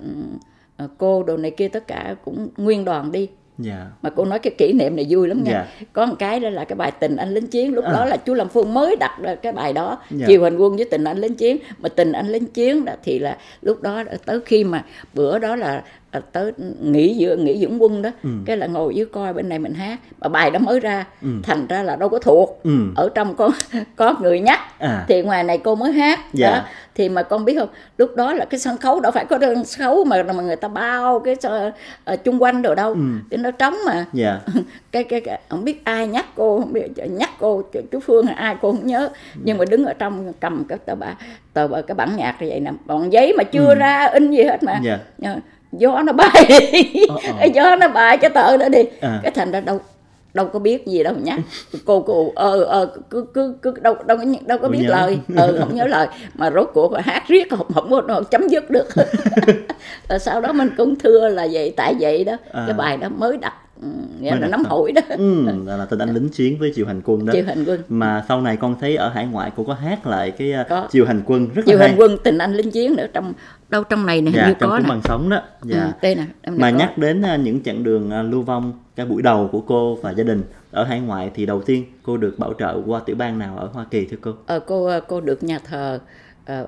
cô đồ này kia tất cả cũng nguyên đoàn đi. Yeah. Mà cô nói cái kỷ niệm này vui lắm nha. Yeah. Có một cái đó là cái bài Tình Anh Lính Chiến. Lúc à. đó là chú Lâm Phương mới đặt cái bài đó. Yeah. Chiều Hành Quân với Tình Anh Lính Chiến. Mà Tình Anh Lính Chiến đó thì là lúc đó tới khi mà bữa đó là tới nghỉ giữa nghỉ dưỡng quân đó ừ. cái là ngồi dưới coi bên này mình hát mà bài đó mới ra ừ. thành ra là đâu có thuộc ừ. ở trong có có người nhắc à. Thì ngoài này cô mới hát yeah. đó thì mà con biết không, lúc đó là cái sân khấu đâu phải có sân khấu mà mà người ta bao cái uh, chung quanh rồi đâu ừ. thì nó trống mà yeah. cái, cái cái không biết ai nhắc cô, không biết nhắc cô chú Phương hay ai cô không nhớ yeah. nhưng mà đứng ở trong cầm cái tờ bà tờ bà, cái bản nhạc như vậy nè, bằng giấy mà chưa ừ. ra in gì hết mà yeah. gió nó bay cái gió nó bay cái tờ đó đi à. Cái thành ra đâu đâu có biết gì đâu nhá cô cô ờ ờ cứ cứ cứ đâu đâu có đâu có biết nhớ. Lời ờ không nhớ lời mà rốt cuộc hát riết không không có chấm dứt được. Rồi sau đó mình cũng thưa là vậy, tại vậy đó à. Cái bài đó mới đặt nghĩa là nắm hội đó ừ, là, là Tình Anh Lính Chiến với Chiều Hành Quân đó. Chiều Hành Quân mà sau này con thấy ở hải ngoại cô có hát lại cái có. Chiều Hành Quân rất Chiều là Hành Quân Tình Anh Lính Chiến nữa trong đâu trong này nè, dạ, như trong có cuốn bằng sống đó dạ. ừ, đây nè, mà có. Nhắc đến những chặng đường lưu vong cái buổi đầu của cô và gia đình ở hải ngoại thì đầu tiên cô được bảo trợ qua tiểu bang nào ở Hoa Kỳ thưa cô? Ờ, cô cô được nhà thờ uh,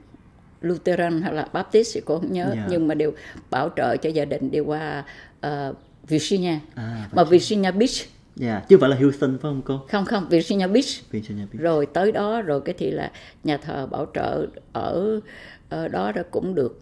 Lutheran hay là Baptist thì cô không nhớ yeah. nhưng mà đều bảo trợ cho gia đình đi qua uh, Virginia à, mà Virginia Beach. Yeah. Chứ không phải là Houston phải không cô? Không không, Virginia Beach. Virginia Beach. Rồi tới đó rồi cái thì là nhà thờ bảo trợ ở, ở đó đó cũng được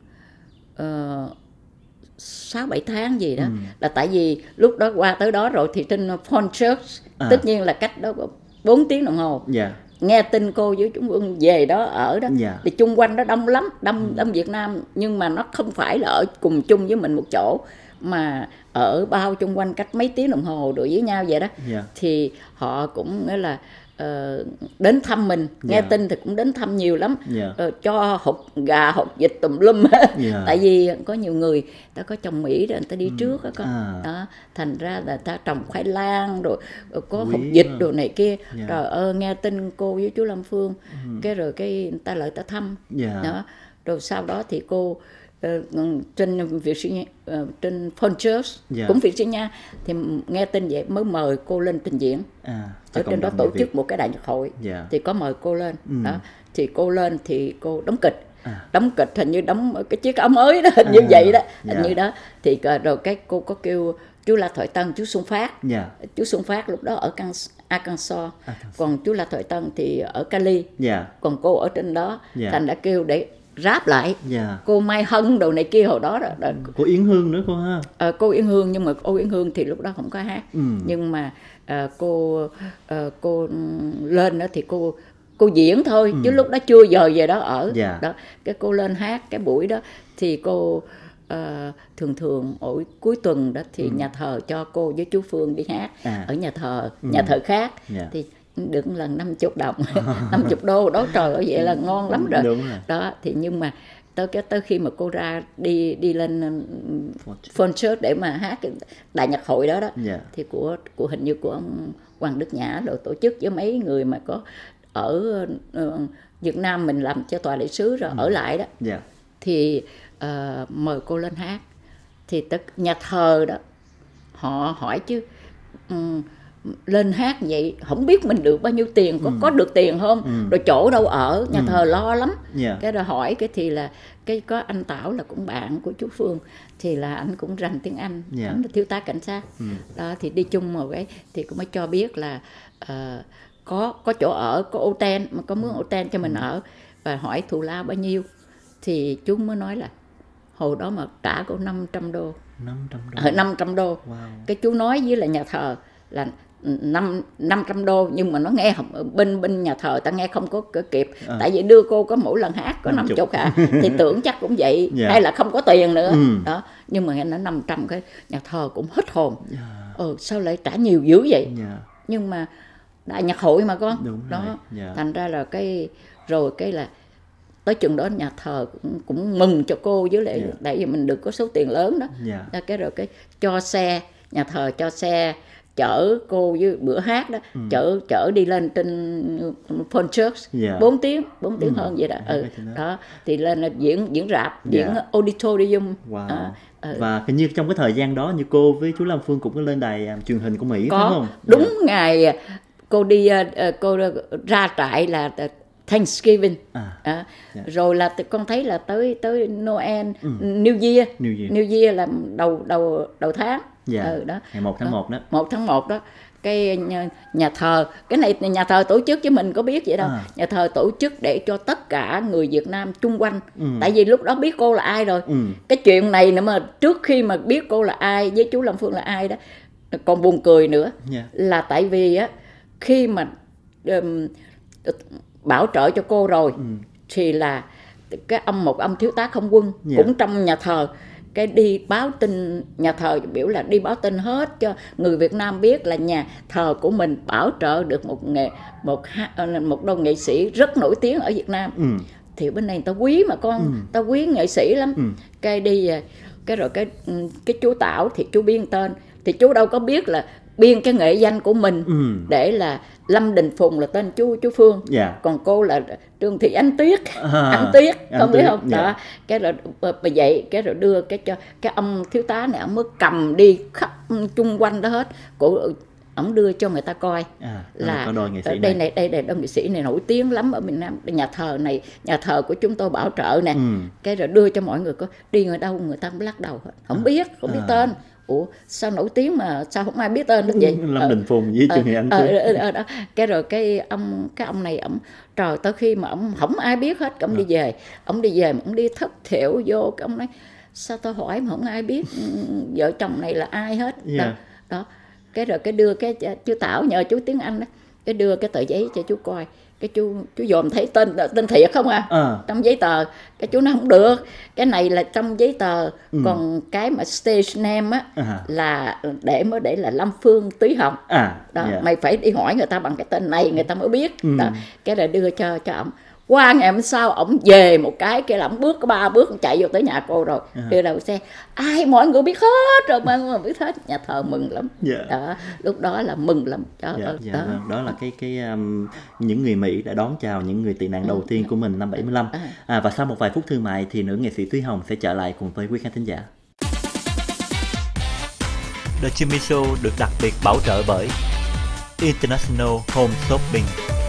sáu bảy tháng gì đó. Ừ. Là tại vì lúc đó qua tới đó rồi thì trên Phone Church à. Tất nhiên là cách đó bốn tiếng đồng hồ. Yeah. Nghe tin cô với chúng Quân về đó ở đó yeah. thì chung quanh đó đông lắm, đông, đông Việt Nam, nhưng mà nó không phải là ở cùng chung với mình một chỗ mà ở bao chung quanh cách mấy tiếng đồng hồ rồi với nhau vậy đó yeah. thì họ cũng nghĩa là uh, đến thăm mình, nghe yeah. tin thì cũng đến thăm nhiều lắm yeah. uh, cho hột gà hột vịt tùm lum yeah. tại vì có nhiều người ta có trồng Mỹ rồi người ta đi mm. trước đó, có. À. Đó thành ra là ta trồng khoai lang rồi, rồi có hột vịt đồ này kia yeah. rồi uh, nghe tin cô với chú Lâm Phương mm. cái rồi cái người ta lại ta thăm yeah. đó rồi sau đó thì cô Uh, trên Virginia, uh, trên Phone Church yeah. cũng Virginia thì nghe tin vậy mới mời cô lên trình diễn à, ở trên đó tổ chức một cái đại nhạc hội yeah. thì có mời cô lên ừ. đó thì cô lên thì cô đóng kịch à. đóng kịch hình như đóng cái chiếc áo mới đó hình à, như vậy đó hình yeah. như đó thì rồi cái cô có kêu chú La Thoại Tân, chú Xuân Phát yeah. chú Xuân Phát lúc đó ở Arkansas, Arkansas. Còn chú La Thoại Tân thì ở Cali yeah. còn cô ở trên đó yeah. thành đã kêu để ráp lại yeah. cô Mai Hân đồ này kia hồi đó đó, đó. Cô Yến Hương nữa cô ha à, cô Yến Hương nhưng mà cô Yến Hương thì lúc đó không có hát ừ. nhưng mà à, cô à, cô lên đó thì cô cô diễn thôi ừ. chứ lúc đó chưa giờ về đó ở yeah. đó cái cô lên hát cái buổi đó thì cô à, thường thường ở cuối tuần đó thì ừ. nhà thờ cho cô với chú Phương đi hát à. Ở nhà thờ ừ. nhà thờ khác yeah. thì được lần năm mươi đồng năm mươi đô đó trời ơi vậy là ngon lắm rồi. rồi đó thì nhưng mà tới cái tới khi mà cô ra đi đi lên Phone Church để mà hát cái đại nhạc hội đó đó yeah. thì của của hình như của ông Hoàng Đức Nhã rồi tổ chức với mấy người mà có ở uh, Việt Nam mình làm cho tòa đại sứ rồi mm. ở lại đó yeah. thì uh, mời cô lên hát thì tất nhà thờ đó họ hỏi chứ um, lên hát vậy không biết mình được bao nhiêu tiền, có ừ. có được tiền không ừ. rồi chỗ đâu ở nhà ừ. thờ lo lắm yeah. cái rồi hỏi cái thì là cái có anh Tảo là cũng bạn của chú Phương thì là anh cũng rành tiếng Anh yeah. anh là thiếu tá cảnh sát ừ. đó thì đi chung một cái thì cũng mới cho biết là uh, có có chỗ ở, có hotel mà có mướn hotel cho mình ở và hỏi thù lao bao nhiêu, thì chú mới nói là hồi đó mà trả cô năm trăm đô. năm trăm đô. Ở năm trăm đô. Wow. Cái chú nói với là nhà thờ là năm năm trăm đô, nhưng mà nó nghe bên bên nhà thờ ta nghe không có kịp, à. Tại vì đưa cô có mỗi lần hát có năm chục hả, thì tưởng chắc cũng vậy, yeah. Hay là không có tiền nữa. Ừ. Đó, nhưng mà nghe nó năm trăm, cái nhà thờ cũng hết hồn. Yeah. Ừ, sao lại trả nhiều dữ vậy? Yeah. Nhưng mà đại nhạc hội mà con. Đúng đó. Yeah. Thành ra là cái rồi cái là tới chừng đó nhà thờ cũng, cũng mừng cho cô, với lại yeah. Tại vì mình được có số tiền lớn đó. Yeah. Cái rồi cái cho xe, nhà thờ cho xe chở cô với bữa hát đó, ừ. chở chở đi lên trên Ponchurch yeah. bốn tiếng bốn tiếng ừ. hơn vậy đó. Ừ. Đó thì lên là diễn diễn rạp, diễn yeah. auditorium. Wow. À, ừ. Và hình như trong cái thời gian đó như cô với chú Lâm Phương cũng có lên đài um, truyền hình của Mỹ có, phải không? Đúng yeah. Ngày cô đi uh, cô ra trại là Thanksgiving, à, à, yeah. Rồi là con thấy là tới tới Noel, ừ. New Year, New Year, New Year là đầu đầu đầu tháng. Dạ, ừ, đó. Ngày một tháng một đó. một tháng một đó. Cái nhà, nhà thờ, cái này nhà thờ tổ chức chứ mình có biết vậy đâu. À. Nhà thờ tổ chức để cho tất cả người Việt Nam chung quanh. Ừ. Tại vì lúc đó biết cô là ai rồi. Ừ. Cái chuyện này nữa mà trước khi mà biết cô là ai với chú Lâm Phương là ai đó, còn buồn cười nữa. Yeah. Là tại vì á khi mà um, bảo trợ cho cô rồi, ừ. thì là cái ông một ông thiếu tá không quân, yeah. cũng trong nhà thờ, cái đi báo tin, nhà thờ biểu là đi báo tin hết cho người Việt Nam biết là nhà thờ của mình bảo trợ được một nghệ một một đôi nghệ sĩ rất nổi tiếng ở Việt Nam. Ừ. Thì bên này người ta quý mà con, ừ. ta quý nghệ sĩ lắm. Ừ. Cái đi cái rồi cái cái chú Tảo thì chú biên tên, thì chú đâu có biết là biên cái nghệ danh của mình, ừ. để là Lâm Đình Phùng là tên chú chú Phương, yeah. Còn cô là Trương Thị Ánh Tuyết, à, Ánh Tuyết, không Ánh biết Tuyết, không? Yeah. Đó, cái rồi bởi vậy cái rồi đưa cái cho cái ông thiếu tá này, ông mới cầm đi khắp chung quanh đó hết, của ông đưa cho người ta coi, à, là đôi nghệ sĩ đây này, này đây này đôi nghệ sĩ này nổi tiếng lắm ở miền Nam, nhà thờ này nhà thờ của chúng tôi bảo trợ nè, ừ. Cái rồi đưa cho mọi người coi, đi người đâu người ta cũng lắc đầu hết, không à, biết, không biết à. tên. Ủa sao nổi tiếng mà sao không ai biết tên đó vậy? Lâm Đình Phùng với Trương Thị Ánh Tuyết. Cái rồi cái ông cái ông này ổng trời, tới khi mà ổng không ai biết hết, ông à. đi về, ông đi về mà ổng đi thất thểu vô, cái ông nói sao tôi hỏi mà không ai biết vợ chồng này là ai hết. Yeah. Đó, đó. Cái rồi cái đưa cái chú Tảo nhờ chú tiếng Anh đó, cái đưa cái tờ giấy cho chú coi. Cái chú chú dòm thấy tên tên thiệt không à? À trong giấy tờ, cái chú nói không được, cái này là trong giấy tờ, ừ. Còn cái mà stage name á, à. Là để mới để là Lâm Phương Túy Hồng, à, đó, yeah. Mày phải đi hỏi người ta bằng cái tên này người ta mới biết. Ừ. Đó, cái là đưa cho cho ổng. Qua ngày hôm sau ổng về một cái, cái là ổng bước có ba bước chạy vô tới nhà cô rồi, à. Đưa đầu xe, ai mọi người biết hết rồi mà, mà biết hết, nhà thờ mừng lắm. Yeah. Đó, lúc đó là mừng lắm. Đó, yeah, đó. Yeah, đó. Đó là cái cái um, những người Mỹ đã đón chào những người tị nạn đầu ừ. tiên của mình năm bảy mươi lăm. À, và sau một vài phút thương mại thì nữ nghệ sĩ Túy Hồng sẽ trở lại cùng với quý khán thính giả. The Jimmy Show được đặc biệt bảo trợ bởi International Home Shopping.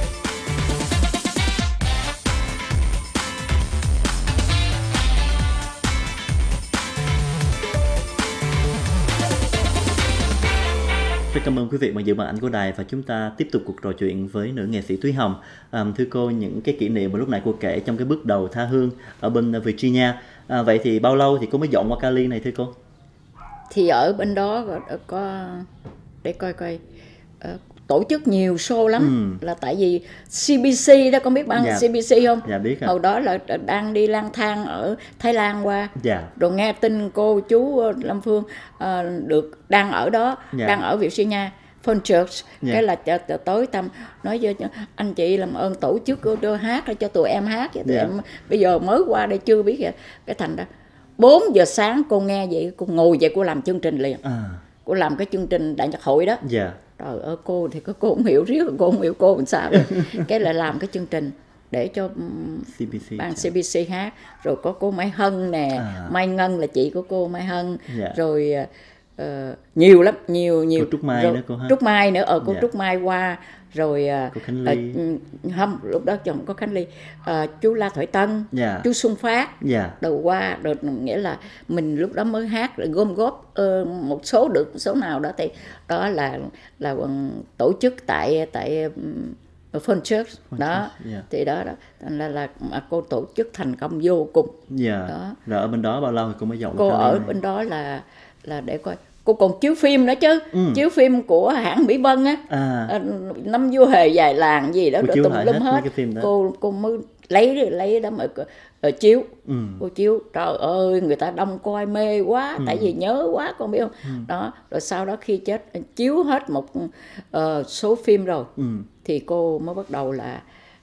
Rất cảm ơn quý vị mà giữ màn ảnh của đài, và chúng ta tiếp tục cuộc trò chuyện với nữ nghệ sĩ Túy Hồng. À, thưa cô, những cái kỷ niệm mà lúc nãy cô kể trong cái bước đầu tha hương ở bên Virginia, à, vậy thì bao lâu thì cô mới dọn qua Cali này thưa cô? Thì ở bên đó có, có để coi coi uh, tổ chức nhiều show lắm, ừ. Là tại vì xê bê xê đó, con biết băng dạ. xê bê xê không? Dạ biết. Hồi đó là đang đi lang thang ở Thái Lan qua, dạ. Rồi nghe tin cô chú Lâm Phương uh, được đang ở đó, dạ. Đang ở Virginia, Ponchurch, dạ. Cái là tới tâm nói với anh chị làm ơn tổ chức cho hát cho tụi em hát, tụi dạ. Em bây giờ mới qua đây chưa biết vậy. Cái thành ra bốn giờ sáng cô nghe vậy, cô ngồi vậy cô làm chương trình liền, à. Cô làm cái chương trình đại nhạc hội đó. Dạ. Trời ơi, cô thì cô không hiểu riết, cô không hiểu cô làm sao. Cái là làm cái chương trình để cho xê bê xê, ban xê bê xê hát. Rồi có cô Mai Hân nè, à. Mai Ngân là chị của cô Mai Hân, dạ. Rồi uh, nhiều lắm, nhiều nhiều. Cô Trúc Mai rồi, nữa cô ha. Trúc Mai nữa, ở cô dạ. Trúc Mai qua. Rồi cô Khánh Ly. Uh, không, lúc đó chồng có Khánh Ly, uh, chú La Thoại Tân, yeah. Chú Xuân Phát, yeah. Đầu qua, rồi nghĩa là mình lúc đó mới hát rồi gom góp uh, một số được số nào đó, thì đó là là tổ chức tại tại Phone Church đó, yeah. Thì đó đó thành ra là mà cô tổ chức thành công vô cùng. Yeah. Đó. Rồi ở bên đó bao lâu thì cô mới dọn? Cô ở bên đó là là để coi, cô còn chiếu phim nữa chứ, ừ. chiếu phim của hãng Mỹ Vân á, à. Năm vua hề dài làng gì đó, rồi tùm lum hết. hết. Cô cô mới lấy lấy đó mà ở chiếu, ừ. Cô chiếu, trời ơi người ta đông coi mê quá, ừ. Tại vì nhớ quá con biết không, ừ. Đó rồi sau đó khi chết chiếu hết một uh, số phim rồi, ừ. Thì cô mới bắt đầu là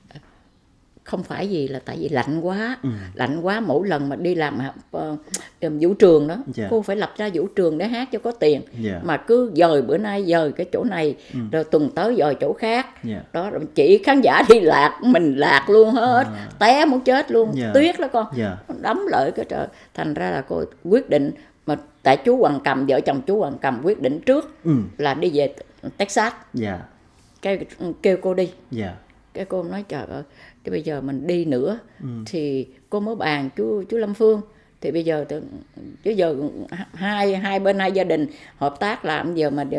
không phải gì là tại vì lạnh quá, ừ. lạnh quá mỗi lần mà đi làm uh, vũ trường đó, yeah. Cô phải lập ra vũ trường để hát cho có tiền, yeah. Mà cứ dời bữa nay dời cái chỗ này, ừ. Rồi tuần tới dời chỗ khác, yeah. Đó rồi chỉ khán giả đi lạc, mình lạc luôn hết, à. Té muốn chết luôn, yeah. Tuyết đó con, yeah. Đấm lợi cái trời, thành ra là cô quyết định mà tại chú Hoàng Cầm, vợ chồng chú Hoàng Cầm quyết định trước, ừ. Là đi về Texas, yeah. Cái kêu cô đi, yeah. Cái cô nói trời ơi, thì bây giờ mình đi nữa, ừ. Thì cô mới bàn chú chú Lâm Phương, thì bây giờ chứ giờ hai hai bên hai gia đình hợp tác làm giờ mà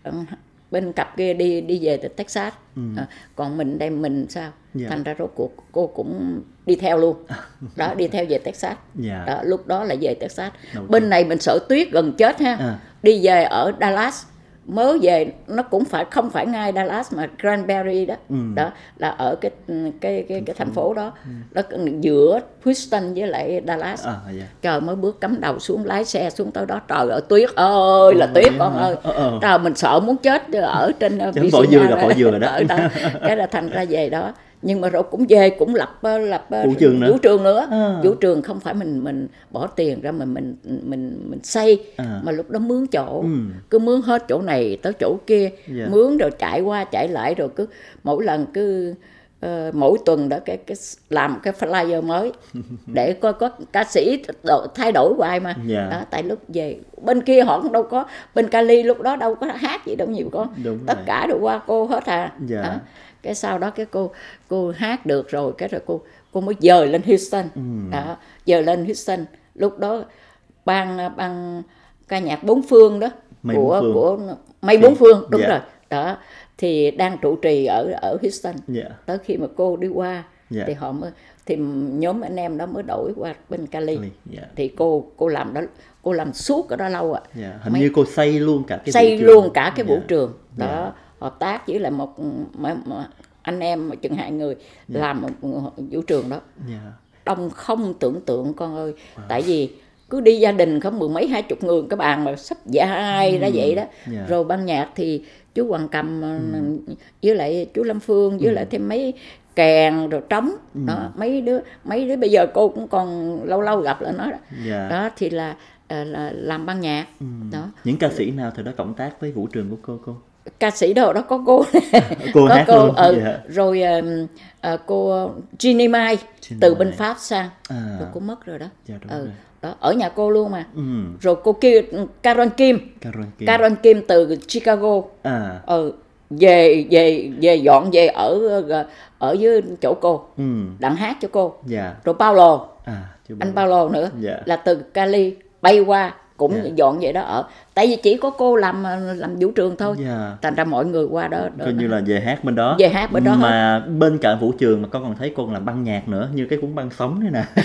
bên cặp kia đi đi về từ Texas, ừ. À, còn mình đây mình sao, yeah. Thành ra rốt cuộc cô cũng đi theo luôn, đó đi theo về Texas, yeah. Đó lúc đó là về Texas. Đầu bên tiên. Này mình sợ tuyết gần chết ha, à. Đi về ở Dallas. Mới về nó cũng phải không phải ngay Dallas mà Granbury đó, ừ. Đó là ở cái cái cái cái thành phố đó, ừ. Đó giữa Houston với lại Dallas, à, yeah. Trời mới bước cắm đầu xuống lái xe xuống tới đó, trời ơi tuyết ơi là tuyết con hả? ơi, ờ, ờ. Trời mình sợ muốn chết ở trên bỏ dừa là bỏ dừa đó. đó, cái là thành ra về đó. Nhưng mà rồi cũng về cũng lập lập vũ trường nữa, vũ trường nữa. À. Vũ trường không phải mình mình bỏ tiền ra mà mình mình mình xây, à. Mà lúc đó mướn chỗ, ừ. Cứ mướn hết chỗ này tới chỗ kia, yeah. Mướn rồi chạy qua chạy lại, rồi cứ mỗi lần cứ uh, mỗi tuần đó cái cái làm cái flyer mới để coi có ca sĩ thay đổi hoài mà, yeah. Đó tại lúc về bên kia họ cũng đâu có, bên Cali lúc đó đâu có hát gì đâu nhiều con. Đúng tất rồi. Cả đều qua cô hết à, yeah. Đó. Cái sau đó cái cô cô hát được rồi, cái rồi cô cô mới dời lên Houston, ừ. Đó dời lên Houston. Lúc đó ban ban ca nhạc bốn phương đó, Mây của phương. của Mây bốn phương đúng, yeah. Rồi đó thì đang trụ trì ở ở Houston, yeah. Tới khi mà cô đi qua, yeah. Thì họ mới thì nhóm anh em đó mới đổi qua bên Cali, yeah. Thì cô cô làm đó, cô làm suốt ở đó lâu ạ, à. Yeah. Hình Mấy, như cô xây luôn cả cái xây luôn cả cái, yeah. Vũ trường đó, yeah. Hợp tác với lại một anh em chừng hai người, yeah. Làm một vũ trường đó, yeah. Đông không tưởng tượng con ơi, wow. Tại vì cứ đi gia đình có mười mấy hai chục người, cái bàn mà sắp dài mm. ra vậy đó, yeah. Rồi ban nhạc thì chú Hoàng Cầm, mm. với lại chú Lâm Phương với mm. lại thêm mấy kèn rồi trống, mm. Đó mấy đứa mấy đứa bây giờ cô cũng còn lâu lâu gặp lại nó đó, yeah. Đó thì là, là làm ban nhạc, mm. Đó. Những ca sĩ nào thì đó cộng tác với vũ trường của cô cô? Ca sĩ đâu đó có cô, cô có hát cô, luôn. Ừ, yeah. Rồi uh, uh, cô Ginny Mai Ginny từ Mai. Bên Pháp sang, à. Rồi cô mất rồi đó, yeah, ừ. Rồi. Đó ở nhà cô luôn mà, ừ. Rồi cô kia Karen Kim, Karen Kim, Karen Kim từ Chicago, à. Ừ, về về về dọn về ở ở dưới chỗ cô, ừ. Đặng hát cho cô, yeah. Rồi Paulo, à, anh Paulo nữa, yeah. Là từ Cali bay qua cũng, yeah. Dọn vậy đó ở, tại vì chỉ có cô làm làm vũ trường thôi, yeah. Thành ra mọi người qua đó, đó coi như là về hát bên đó, về hát bên đó mà hết. Bên cạnh vũ trường mà con còn thấy con làm băng nhạc nữa, như cái cuốn băng sống này nè.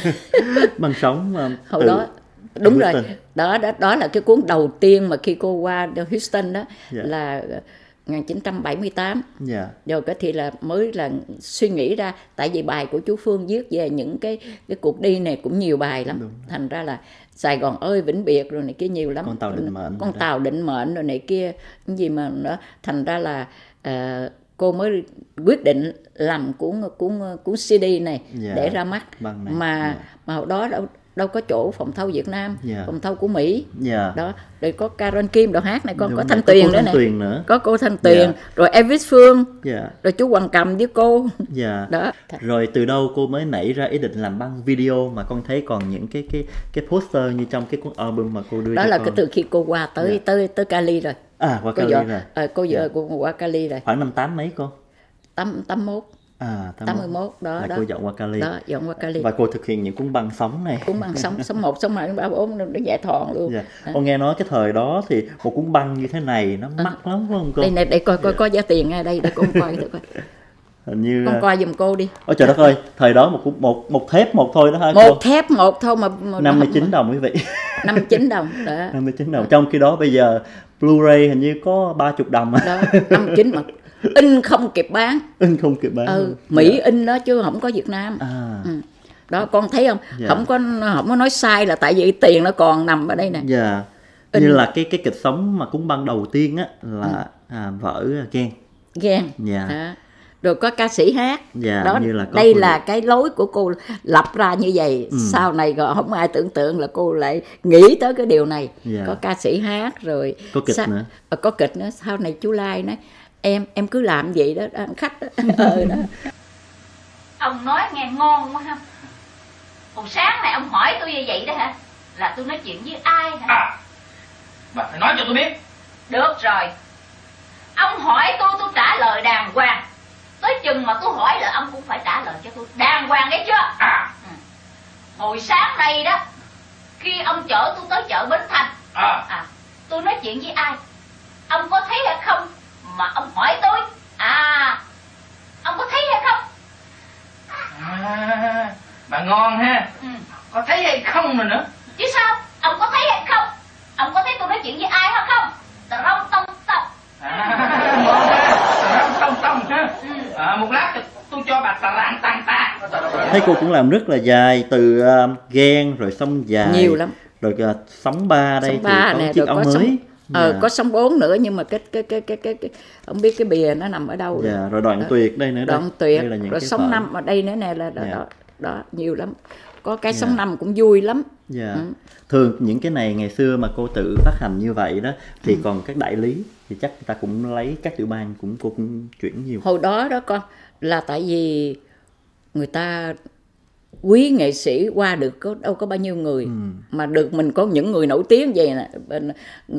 Băng sống hồi đó đúng rồi đó, đó đó là cái cuốn đầu tiên mà khi cô qua Houston đó, yeah. Là một nghìn chín trăm bảy mươi tám, yeah. Rồi cái thì là mới là suy nghĩ ra, tại vì bài của chú Phương viết về những cái cái cuộc đi này cũng nhiều bài lắm, thành ra là Sài Gòn ơi vĩnh biệt rồi này kia nhiều lắm, con tàu định mệnh, con tàu định mệnh rồi này kia cái gì mà nữa, thành ra là uh, cô mới quyết định làm cuốn cuốn cuốn xê đê này, yeah. Để ra mắt, này. mà yeah. mà hồi đó đâu đâu có chỗ phòng thâu Việt Nam, yeah. Phòng thâu của Mỹ, yeah. Đó rồi có Karen Kim đồ hát này, con đúng có Thanh Tuyền nữa này, nữa. Có cô Thanh Tuyền, yeah. Rồi Elvis Phương, yeah. Rồi chú Hoàng Cầm với cô, yeah. Đó. Rồi từ đâu cô mới nảy ra ý định làm băng video mà con thấy còn những cái cái cái poster như trong cái cuốn album mà cô đưa đó cho là con. Cái từ khi cô qua tới, yeah. tới tới Cali rồi, à qua Cali giờ, rồi, à, cô giờ yeah. Cô qua Cali rồi khoảng năm tám mấy cô, tám tám mốt. À, tám mươi mốt đó, đó. Cô dọn qua Cali. Đó, dọn qua Cali. Và cô thực hiện những cuốn băng sống này. Cuốn băng sống, sống một, sống hai, ba, bốn, nó giải thòn luôn. Yeah. Con nghe nói cái thời đó thì một cuốn băng như thế này nó à. Mắc lắm phải không cô? Đây này, để coi coi yeah. Có giá tiền ngay đây, để con coi thử coi. Hình như con coi giùm cô đi. Ôi trời đất ơi, thời đó một một một thép một thôi đó hả một cô? thép một thôi mà, mà năm mươi chín đồng quý vị. năm mươi chín đồng đó. năm mươi chín đồng. Trong khi đó bây giờ Blu-ray hình như có ba mươi đồng. Đó, năm mươi chín mà in không kịp bán. In không kịp bán. Ừ, Mỹ dạ. in đó chứ không có Việt Nam. À. Ừ. Đó con thấy không? Dạ. Không có không có nói sai là tại vì tiền nó còn nằm ở đây nè. Dạ. In. Như là cái cái kịch sống mà Cúng Băng đầu tiên á là ừ. à, vở Ghen. Ghen. Dạ. Đó. Rồi có ca sĩ hát. Dạ, đó như là có đây cô là được. Cái lối của cô lập ra như vậy. Ừ. Sau này không ai tưởng tượng là cô lại nghĩ tới cái điều này. Dạ. Có ca sĩ hát rồi có kịch Sa- nữa. Có kịch nữa. Sau này chú Lai nói em em cứ làm vậy đó, đó khách đó. ừ, đó. Ông nói nghe ngon quá ha. Hồi sáng này ông hỏi tôi như vậy đó hả? Là tôi nói chuyện với ai hả? À, bà phải nói cho tôi biết. Được rồi. Ông hỏi tôi tôi trả lời đàng hoàng. Tới chừng mà tôi hỏi là ông cũng phải trả lời cho tôi đàng hoàng đấy chưa? À. Ừ. Hồi sáng nay đó, khi ông chở tôi tới chợ Bến Thành, À. à, tôi nói chuyện với ai? Ông có thấy hay không? Mà ông hỏi tôi. À, ông có thấy hay không? À, bà ngon ha. Ừ. Có thấy hay không mà nữa? Chứ sao? Ông có thấy hay không? Ông có thấy tôi nói chuyện với ai hay không? Tà rong tông tông. À, ngon ha. Tà rong tông tông ha. Ừ. À, một lát tôi cho bà tà rang tan ta. Thấy cô cũng làm rất là dài, từ uh, Ghen rồi Sông Dài Nhiều lắm. rồi uh, Sóng Ba đây Sóng ba thì có nè, chiếc rồi áo có mới. sóng, ờ, Dạ. có sóng bốn nữa nhưng mà cái cái cái cái cái, cái không biết cái bìa nó nằm ở đâu. Dạ, rồi Đoạn đó. Tuyệt đây nữa. Đoạn đây. Tuyệt Đây là những rồi cái Sóng vở. Năm ở đây nữa nè là đó, Dạ. đó, đó nhiều lắm. Có cái Dạ. Sóng Năm cũng vui lắm. Dạ. Ừ. Thường những cái này ngày xưa mà cô tự phát hành như vậy đó thì Ừ. còn các đại lý thì chắc người ta cũng lấy các tiểu bang cũng cô cũng chuyển nhiều. Hồi đó đó con là tại vì người ta quý nghệ sĩ qua được có đâu có bao nhiêu người. Ừ. Mà được mình có những người nổi tiếng vậy nè, bên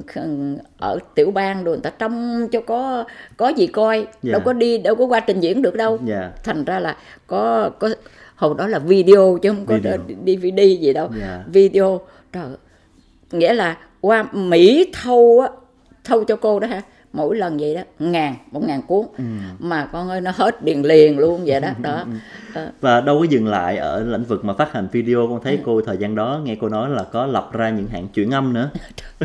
ở tiểu bang rồi người ta trông cho có có gì coi. Dạ. Đâu có đi đâu có qua trình diễn được đâu. Dạ. Thành ra là có có hồi đó là video chứ không có Video. đê vê đê gì đâu. Dạ. Video trời, nghĩa là qua Mỹ thâu á, thâu cho cô đó hả, mỗi lần vậy đó ngàn một ngàn cuốn. Ừ. Mà con ơi nó hết điền liền luôn vậy đó. Đó. À. Và đâu có dừng lại ở lĩnh vực mà phát hành video. Con thấy cô thời gian đó nghe cô nói là có lập ra những hãng chuyển âm nữa.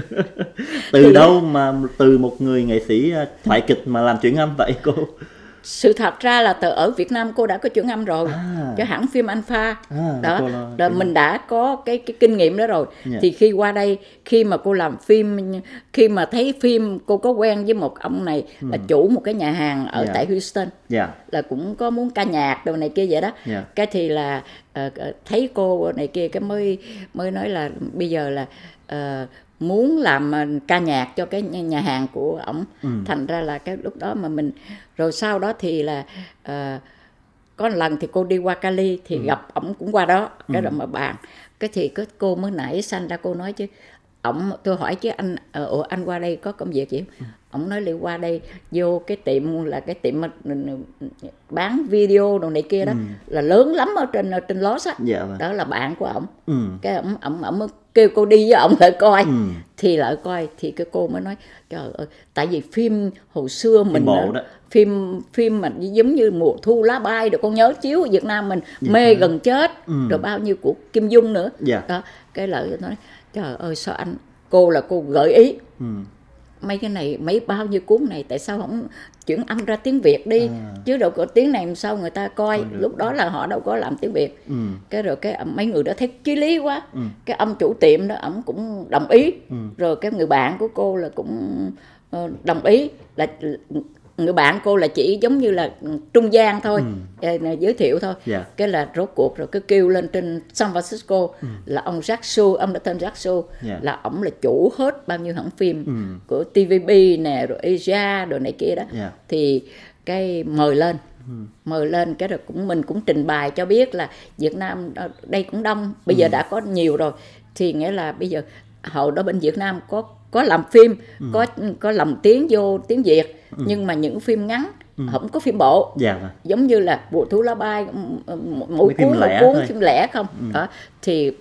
Từ thì đâu mà từ một người nghệ sĩ thoại kịch mà làm chuyển âm vậy cô? Sự thật ra là từ ở Việt Nam cô đã có chuyển âm rồi. À. Cho hãng phim Alpha. À, đó, đó mình đã có cái cái kinh nghiệm đó rồi. Yeah. Thì khi qua đây, khi mà cô làm phim, khi mà thấy phim, cô có quen với một ông này ừ. là chủ một cái nhà hàng ở yeah. tại Houston. Yeah. Là cũng có muốn ca nhạc đồ này kia vậy đó. Yeah. Cái thì là uh, thấy cô này kia cái mới mới nói là bây giờ là uh, muốn làm ca nhạc cho cái nhà hàng của ổng. Ừ. Thành ra là cái lúc đó mà mình rồi sau đó thì là uh, có một lần thì cô đi qua Cali thì ừ. gặp ổng cũng qua đó cái ừ. rồi mà bàn cái thì cái cô mới nãy sanh ra cô nói chứ ổng, tôi hỏi chứ anh ủa anh qua đây có công việc gì không? Ừ. Ổng nói liệu qua đây vô cái tiệm là cái tiệm bán video đồ này kia đó. Ừ. Là lớn lắm ở trên ở trên Los á. Dạ, đó là bạn của ổng. Ừ. Cái ổng ổng ổng kêu cô đi với ổng lại coi. Ừ. Thì lại coi thì cái cô mới nói trời ơi, tại vì phim hồi xưa mình đó, phim phim mà giống như Mùa Thu Lá Bay được con nhớ chiếu ở Việt Nam mình dạ. mê gần chết. Ừ. Rồi bao nhiêu của Kim Dung nữa. Dạ. Đó cái lợi nói trời ơi sao anh, cô là cô gợi ý. Ừ. Mấy cái này mấy bao nhiêu cuốn này tại sao không chuyển âm ra tiếng Việt đi. À. Chứ đâu có tiếng này làm sao người ta coi. Lúc đó là họ đâu có làm tiếng Việt. Ừ. Cái rồi cái mấy người đó thấy chí lý quá. Ừ. Cái ông chủ tiệm đó ổng cũng đồng ý. Ừ. Rồi cái người bạn của cô là cũng uh, đồng ý. Là người bạn cô là chỉ giống như là trung gian thôi. Ừ. Giới thiệu thôi. Yeah. Cái là rốt cuộc rồi cái kêu lên trên San Francisco. Ừ. Là ông Jack Su, ông đã tên Jack Su. Yeah. Là ổng là chủ hết bao nhiêu hãng phim. Ừ. Của tê vê bê nè, rồi Asia rồi này kia đó. Yeah. Thì cái mời lên. Ừ. Mời lên cái rồi cũng mình cũng trình bày cho biết là Việt Nam đây cũng đông, bây giờ ừ. đã có nhiều rồi. Thì nghĩa là bây giờ hậu đó bên Việt Nam có có làm phim, ừ. có có lồng tiếng vô tiếng Việt. Ừ. Nhưng mà những phim ngắn, ừ. không có phim bộ. Dạ. Giống như là Mùa Thu Lá Bay, mỗi cuốn một cuốn phim lẻ không. Ừ. Đó thì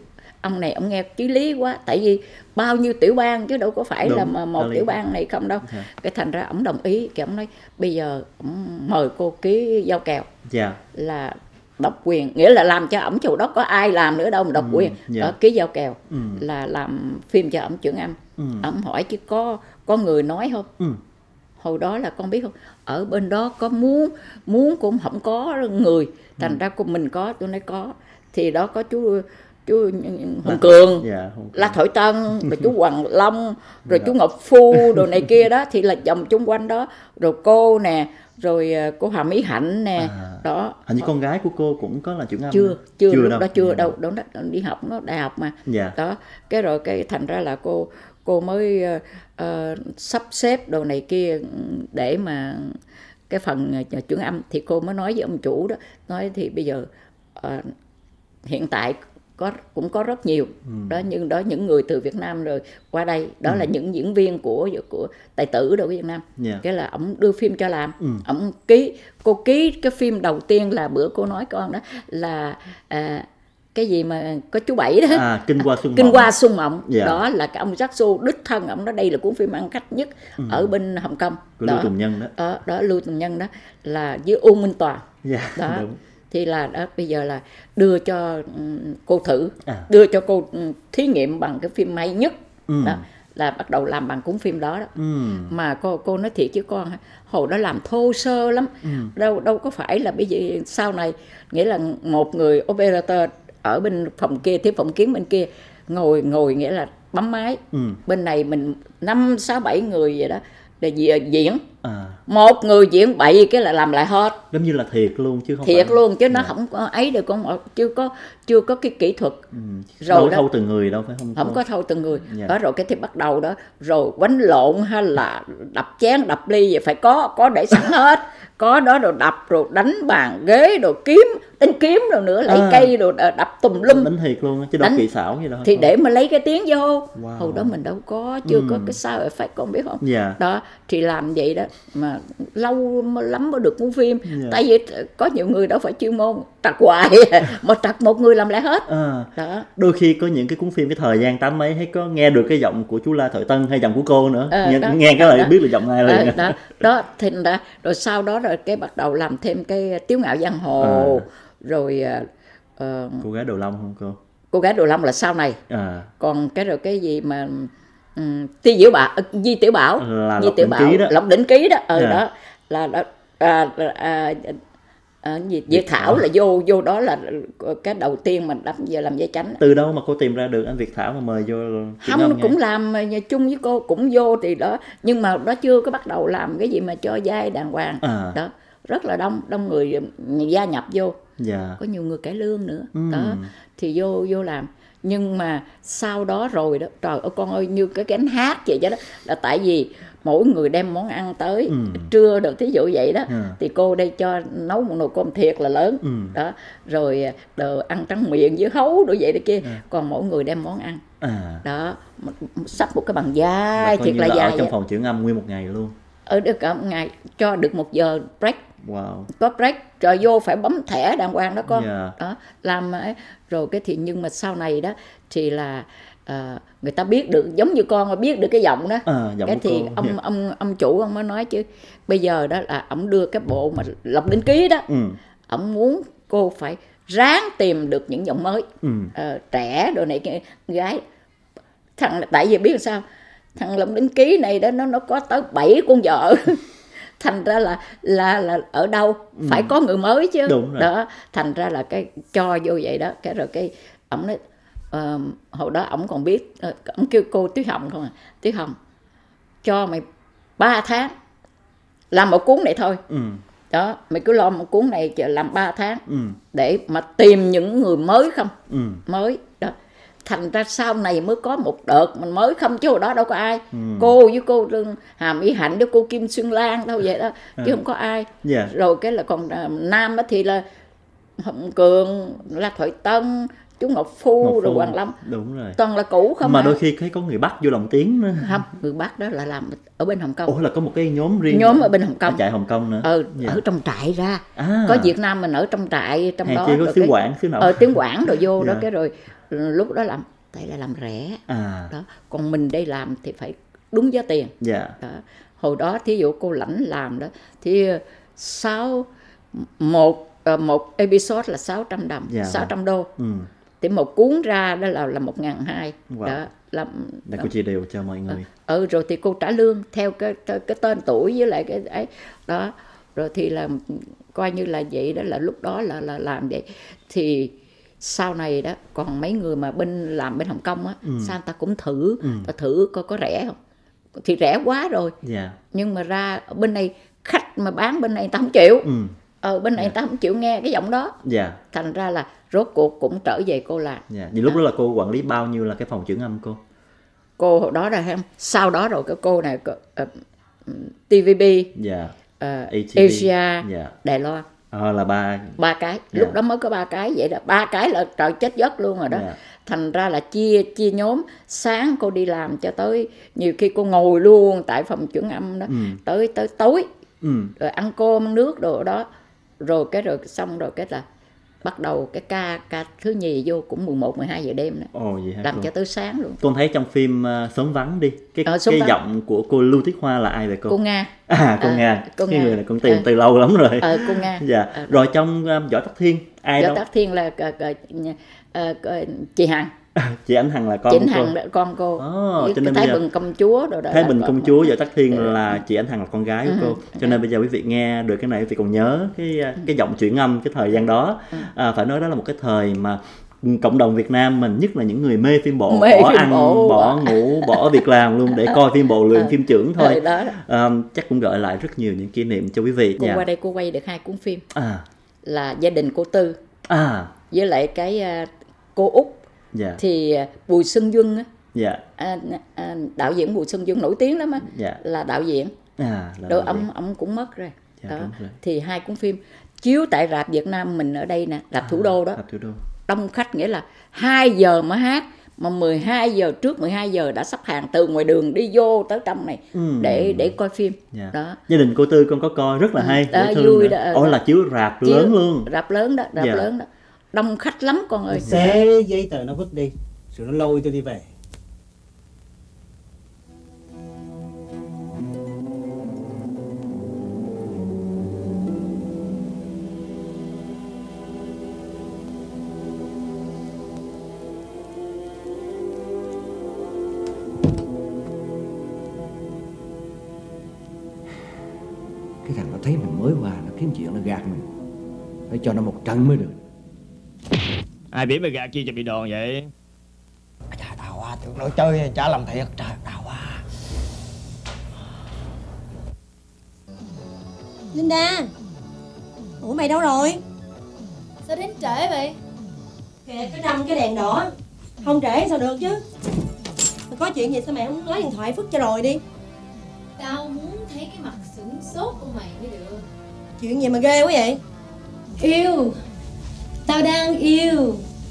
ông này ông nghe chí lý quá, tại vì bao nhiêu tiểu bang chứ đâu có phải Đúng, là mà một đạo lý. tiểu bang này không đâu. Dạ. Cái thành ra ông đồng ý, cái ông nói bây giờ ông mời cô ký giao kèo Dạ. là độc quyền, nghĩa là làm cho ổng chỗ đó có ai làm nữa đâu mà độc Ừ, quyền. dạ. Đó, ký giao kèo Ừ. là làm phim cho ổng chuyển âm. Ừ. Ổng hỏi chứ có có người nói không? Ừ. Hồi đó là con biết không, ở bên đó có muốn muốn cũng không có người, thành Ừ. ra của mình có, tôi nói có, thì đó có chú chú Hùng Cường, Dạ, Hùng Cường. La Thổi Tân, rồi chú Hoàng Long, rồi Dạ. chú Ngọc Phu, đồ này kia đó, thì là chồng chung quanh đó, rồi cô nè, rồi à, cô Hà Mỹ Hạnh nè, À, đó. hình như con gái của cô cũng có là chuyển âm. Chưa, chưa, lúc đâu. đó chưa Dạ. đâu, đó, đó đi học, nó đại học mà. Dạ. Đó, cái rồi cái thành ra là cô cô mới uh, uh, sắp xếp đồ này kia để mà cái phần uh, chuyển âm, thì cô mới nói với ông chủ đó, nói thì bây giờ uh, hiện tại có cũng có rất nhiều Ừ. đó, nhưng đó những người từ Việt Nam rồi qua đây, đó Ừ. là những diễn viên của của tài tử đâu của Việt Nam. Dạ. Cái là ổng đưa phim cho làm, Ừ. ổng ký, cô ký cái phim đầu tiên là bữa cô nói con đó là à, cái gì mà có chú Bảy đó, À, Kinh Hoa Xuân Kinh Mộng. Hoa Xuân Mộng. Dạ. Đó là cái ông Jackson đích thân, ông nói đây là cuốn phim ăn khách nhất Ừ. ở bên Hồng Kông. Của Đó. Lưu Tùng Nhân đó. Đó, đó Lưu Tùng Nhân đó là với Uông Minh Toàn. Dạ, Đó. đúng. Thì là đó, bây giờ là đưa cho um, cô thử, À. đưa cho cô um, thí nghiệm bằng cái phim hay nhất. Ừ. Đó, là bắt đầu làm bằng cuốn phim đó đó. Ừ. Mà cô cô nói thiệt chứ con, hồi đó làm thô sơ lắm. Ừ. Đâu đâu có phải là bây giờ sau này, nghĩa là một người operator ở bên phòng kia, tiếp phòng kiến bên kia ngồi ngồi nghĩa là bấm máy. Ừ. Bên này mình năm sáu bảy người vậy đó để diễn, À, một người diễn bậy cái là làm lại hết. giống như là thiệt luôn chứ không Thiệt phải. luôn chứ nó Dạ. không có ấy được, con chưa có chưa có cái kỹ thuật. Ừ. Rồi Đâu đó. thâu từng người đâu phải không? Không có thâu từng người. Dạ. Đó, rồi cái thì bắt đầu đó, rồi quánh lộn hay là đập chén đập ly vậy phải có có để sẵn hết, có đó, rồi đập rồi đánh bàn ghế rồi kiếm đánh kiếm rồi nữa, lấy À. cây rồi đập tùm lum. Đánh thiệt luôn á, chứ đâu Đánh- kỹ xảo gì đâu. Thì để mà lấy cái tiếng vô. Wow. Hồi đó mình đâu có, chưa Ừ. có cái sound effect, con biết không? Dạ. Đó thì làm vậy đó mà lâu lắm mới được cuốn phim. Dạ. Tại vì có nhiều người đâu phải chuyên môn trật hoài mà trật một người làm lại hết. À, Đó. đôi khi có những cái cuốn phim cái thời gian tám mấy hay có nghe được cái giọng của chú La Thổi Tân hay giọng của cô nữa. Ờ, nghe, đó, nghe cái đó, là đó. biết là giọng ai Đó, liền. đó, đó thì đã, rồi sau đó rồi cái bắt đầu làm thêm cái Tiếu Ngạo Giang Hồ, À. rồi ờ, Cô gái Đồ Long không cô? cô gái Đồ Long là sau này. À, Còn cái rồi cái gì mà um, Ti Diễu Bảo, Di Tiểu Bảo, là Di Lộc Tiểu Đỉnh Bảo, Ký đó. Lộc Đỉnh Ký đó, ờ Dạ. đó là đó, à, à, à, à, gì Việt Việt Thảo Thảo. là vô vô đó là cái đầu tiên mình đắp giờ làm vai chánh. từ đâu mà cô tìm ra được anh Việt Thảo mà mời vô chuyển Không, âm cũng ngay? làm chung với cô, cũng vô thì đó, nhưng mà đó chưa có bắt đầu làm cái gì mà cho vai đàng hoàng. À. Đó rất là đông đông người gia nhập vô, Dạ. có nhiều người cải lương nữa. Ừ. Đó thì vô vô làm, nhưng mà sau đó rồi đó, trời ơi con ơi, như cái gánh hát vậy đó, là tại vì mỗi người đem món ăn tới. Ừ. Trưa được thí dụ vậy đó. Ừ. Thì cô đây cho nấu một nồi cơm thiệt là lớn. Ừ. Đó rồi đồ ăn trắng miệng với hấu đồ vậy đó kia. Ừ. Còn mỗi người đem món ăn. À, Đó sắp một cái bằng là dài coi thiệt như là là dài ở trong vậy. phòng chuyển âm nguyên một ngày luôn. Ở được cả một ngày cho được một giờ break, Wow. có break rồi vô phải bấm thẻ đàng hoàng đó con. Dạ. Đó làm ấy. Rồi cái thì nhưng mà sau này đó thì là à, người ta biết được, giống như con mà biết được cái giọng đó. À, giọng Cái của thì cô. ông Dạ. ông ông chủ ông mới nói chứ bây giờ đó là ông đưa cái bộ mà Lộc Đỉnh Ký đó, Ừ. ông muốn cô phải ráng tìm được những giọng mới. Ừ. Ờ, trẻ đồ này cái gái thằng, tại vì biết sao thằng Lộc Đỉnh Ký này đó nó nó có tới bảy con vợ thành ra là là là ở đâu phải có người mới chứ. Đúng rồi. Đó thành ra là cái cho vô vậy đó, cái rồi cái ổng nói ờ, hồi đó ổng còn biết, ờ, ổng kêu cô Tuyết Hồng không à, Tuyết Hồng cho mày ba tháng làm một cuốn này thôi. Ừ. Đó mày cứ lo một cuốn này làm ba tháng Ừ. để mà tìm những người mới không. Ừ. Mới đó, thành ra sau này mới có một đợt mình mới không, chứ hồi đó đâu có ai. Ừ. Cô với cô Hà Mỹ Hạnh với cô Kim Xuân Lan đâu vậy đó, chứ À. không có ai. Dạ. Rồi cái là còn à, nam đó thì là Hồng Cường, La Thoại Tân, chú Ngọc Phu, Ngọc rồi Phu. Hoàng Long, Đúng rồi. toàn là cũ không. Mà à. đôi khi thấy có người bắt vô lồng tiếng nữa. Không, người Bắc đó là làm ở bên Hồng Kông. Ủa là có một cái nhóm riêng. Nhóm nữa. ở bên Hồng Kông. Ở chạy Hồng Kông nữa. Ờ, Dạ. ở trong trại ra. À. Có Việt Nam mình ở trong trại trong Hèn đó. chi có rồi xứ cái- Quảng, xứ nào. Ờ tiếng Quảng rồi vô đó Dạ. cái rồi lúc đó làm tại là làm rẻ. À. Đó, còn mình đây làm thì phải đúng giá tiền. Dạ. Đó. Hồi đó thí dụ cô Lãnh làm đó thì sáu một một episode là sáu trăm đồng, dạ, sáu trăm đô. Ừ. Thì một cuốn ra đó là là một ngàn hai. Wow. Đó làm Để cô chia đều cho mọi người. Ừ, rồi thì cô trả lương theo cái cái, cái tên tuổi với lại cái ấy đó, rồi thì là coi như là vậy đó, là lúc đó là là làm vậy. Thì sau này đó còn mấy người mà bên làm bên Hồng Kông á, ừ. sao người ta cũng thử, ừ. ta thử coi có rẻ không, thì rẻ quá rồi. Yeah. Nhưng mà ra bên này khách mà bán bên này người ta không chịu. Ừ. Ờ, bên này yeah. người ta không chịu nghe cái giọng đó. Yeah. Thành ra là rốt cuộc cũng trở về cô làm. Yeah. Vì lúc đó. đó là cô quản lý bao nhiêu là cái phòng chuyển âm cô? Cô hồi đó là không, sau đó rồi cái cô này uh, tê vê bê, yeah. uh, Asia, yeah. Đài Loan. Ờ, là ba ba cái. Yeah. Lúc đó mới có ba cái vậy đó, ba cái là trời chết giấc luôn rồi đó. Yeah. Thành ra là chia chia nhóm, sáng cô đi làm cho tới nhiều khi cô ngồi luôn tại phòng chuyển âm đó, ừ. tới tới tối, ừ. rồi ăn cơm ăn nước đồ đó, rồi cái rồi xong rồi cái là bắt đầu cái ca ca thứ nhì vô cũng mười một mười hai giờ đêm đó. Ồ, vậy hả làm cô? cho tới sáng luôn. Con thấy trong phim uh, Sớm Vắng đi, cái ờ, cái vắng. giọng của cô Lưu Tuyết Hoa là ai vậy cô? Cô Nga. À, cô à, Nga. Cô cái Nga. người này con tìm à. từ lâu lắm rồi. Ờ, cô Nga. Dạ. À. Rồi trong uh, Võ Tắc Thiên ai Võ đâu? Tắc Thiên là uh, uh, uh, uh, chị Hằng. Chị Ánh Hằng là con chị của Hằng cô. Con cô. Oh, cho nên Thái giờ... Bình Công Chúa rồi đó. Thái Bình Công Chúa, Võ Tắc Thiên ừ. là chị Ánh Hằng là con gái của ừ. cô. Cho nên bây giờ quý vị nghe được cái này quý vị còn nhớ cái cái giọng chuyển âm cái thời gian đó. À, phải nói đó là một cái thời mà cộng đồng Việt Nam mình, nhất là những người mê phim bộ, mê bỏ phim ăn, bộ. bỏ ngủ, bỏ việc làm luôn để coi phim bộ, luyện à. phim trưởng thôi. Đó đó. À, chắc cũng gợi lại rất nhiều những kỷ niệm cho quý vị. Cô dạ. qua đây cô quay được hai cuốn phim. À. Là Gia Đình Cô Tư. À. Với lại cái uh, cô Út. Dạ. Thì uh, Bùi Xuân Duân á. Dạ. À, à, đạo diễn Bùi Xuân Duân nổi tiếng lắm á. Dạ. Là đạo diễn. À, là Rồi ông ông cũng mất rồi. Dạ, đó. rồi. Thì hai cuốn phim chiếu tại rạp Việt Nam mình ở đây nè, rạp à, Thủ Đô đó. Rạp Thủ Đô. Đông khách, nghĩa là hai giờ mới hát mà mười hai giờ, trước mười hai giờ đã sắp hàng từ ngoài đường đi vô tới trong này ừ. để để coi phim. Yeah. Đó. Gia Đình Cô Tư con có coi rất là hay. Đó, vui đó. Ồ, là chiếu rạp chiếu, lớn luôn. Rạp lớn đó, rạp yeah. lớn đó. Đông khách lắm con ơi. Xé giấy tờ nó vứt đi, rồi nó lôi tôi đi về. Cái thằng nó thấy mình mới qua, nó kiếm chuyện nó gạt mình, phải cho nó một trận mới được. Ai biết mày gạt chi cho bị đòn vậy? Trời, đau quá, tưởng nói chơi chả làm thiệt, trời, đau quá. Linda, ủa mày đâu rồi? Sao đến trễ vậy? Kìa, cái đâm cái đèn đỏ, không trễ sao được chứ? Mày có chuyện gì sao mày không nói điện thoại Phước cho rồi đi? Tao muốn thấy cái mặt sửng sốt của mày mới được. Chuyện gì mà ghê quá vậy? Yêu. Tao đang yêu.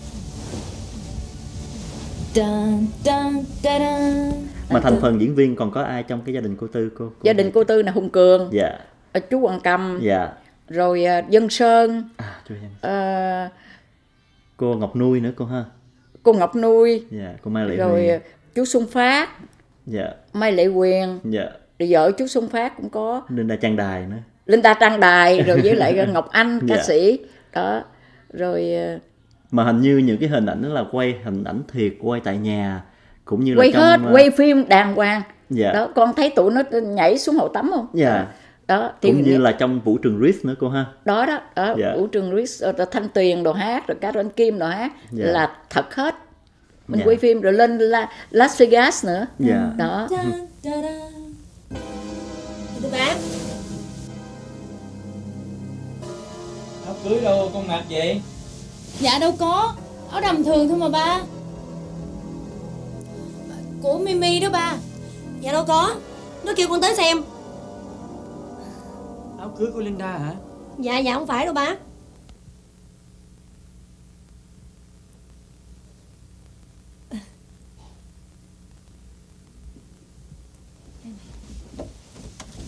Dun, dun, dun, dun. Mà thành phần diễn viên còn có ai trong cái Gia Đình Cô Tư cô? cô Gia Đình Cô Tư là Hùng Cường. Dạ. Chú Hoàng Cầm. Dạ. Rồi uh, Dân Sơn. À, chú Dân Sơn. Uh, cô Ngọc Nuôi nữa cô ha. Cô Ngọc Nuôi. Dạ, cô Mai Lệ rồi Huyền. Chú Xuân Phát. Dạ. Mai Lệ Huyền. Dạ. Rồi vợ chú Xuân Phát cũng có. Linda Trang Đài nữa. Linda Trang Đài, rồi với lại Ngọc Anh ca dạ. sĩ đó. Rồi mà hình như những cái hình ảnh đó là quay hình ảnh thiệt, quay tại nhà cũng như là quay trong... hết, quay phim đàng hoàng. Dạ. Đó, con thấy tụi nó nhảy xuống hồ tắm không? Dạ. Đó, thì cũng như là trong Vũ Trường Ritz nữa cô ha. Đó đó, đó dạ. Vũ Trường Ritz, rồi Thanh Tuyền đồ hát, rồi Karen Kim đồ hát dạ. là thật hết. Mình dạ. quay phim rồi lên La, Las Vegas nữa. Dạ. Đó. Thưa bác. Áo cưới đâu con mặc vậy? Dạ đâu có, áo đầm thường thôi mà ba. Của Mimi đó ba. Dạ đâu có, nó kêu con tới xem. Áo cưới của Linda hả? Dạ dạ không phải đâu bác.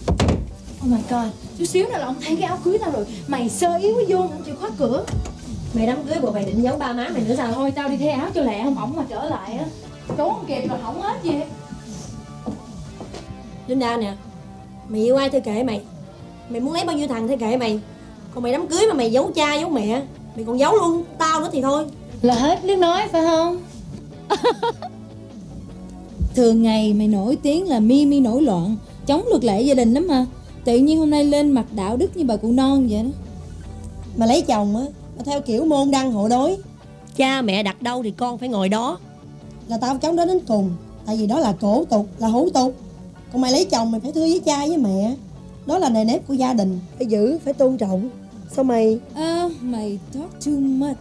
Oh my god, chút xíu nữa là ông thấy cái áo cưới tao rồi. Mày sơ yếu mới vô, không chịu khóa cửa. Mày đám cưới bộ mày định giấu ba má mày nữa sao? Thôi tao đi thay áo cho lẹ, không ổng mà trở lại á trốn không kịp rồi hỏng hết vậy. Linda nè, mày yêu ai thôi kệ mày. Mày muốn lấy bao nhiêu thằng thôi kệ mày. Còn mày đám cưới mà mày giấu cha giấu mẹ, mày còn giấu luôn tao nữa thì thôi. Là hết nước nói phải không? Thường ngày mày nổi tiếng là mi mi nổi loạn, chống luật lệ gia đình lắm mà. Tự nhiên hôm nay lên mặt đạo đức như bà cụ non vậy đó. Mà lấy chồng á, mà theo kiểu môn đăng hộ đối. Cha mẹ đặt đâu thì con phải ngồi đó. Là tao chống đó đến cùng. Tại vì đó là cổ tục, là hủ tục. Còn mày lấy chồng mày phải thưa với cha với mẹ. Đó là nề nếp của gia đình. Phải giữ, phải tôn trọng. Sao mày... À, mày talk too much.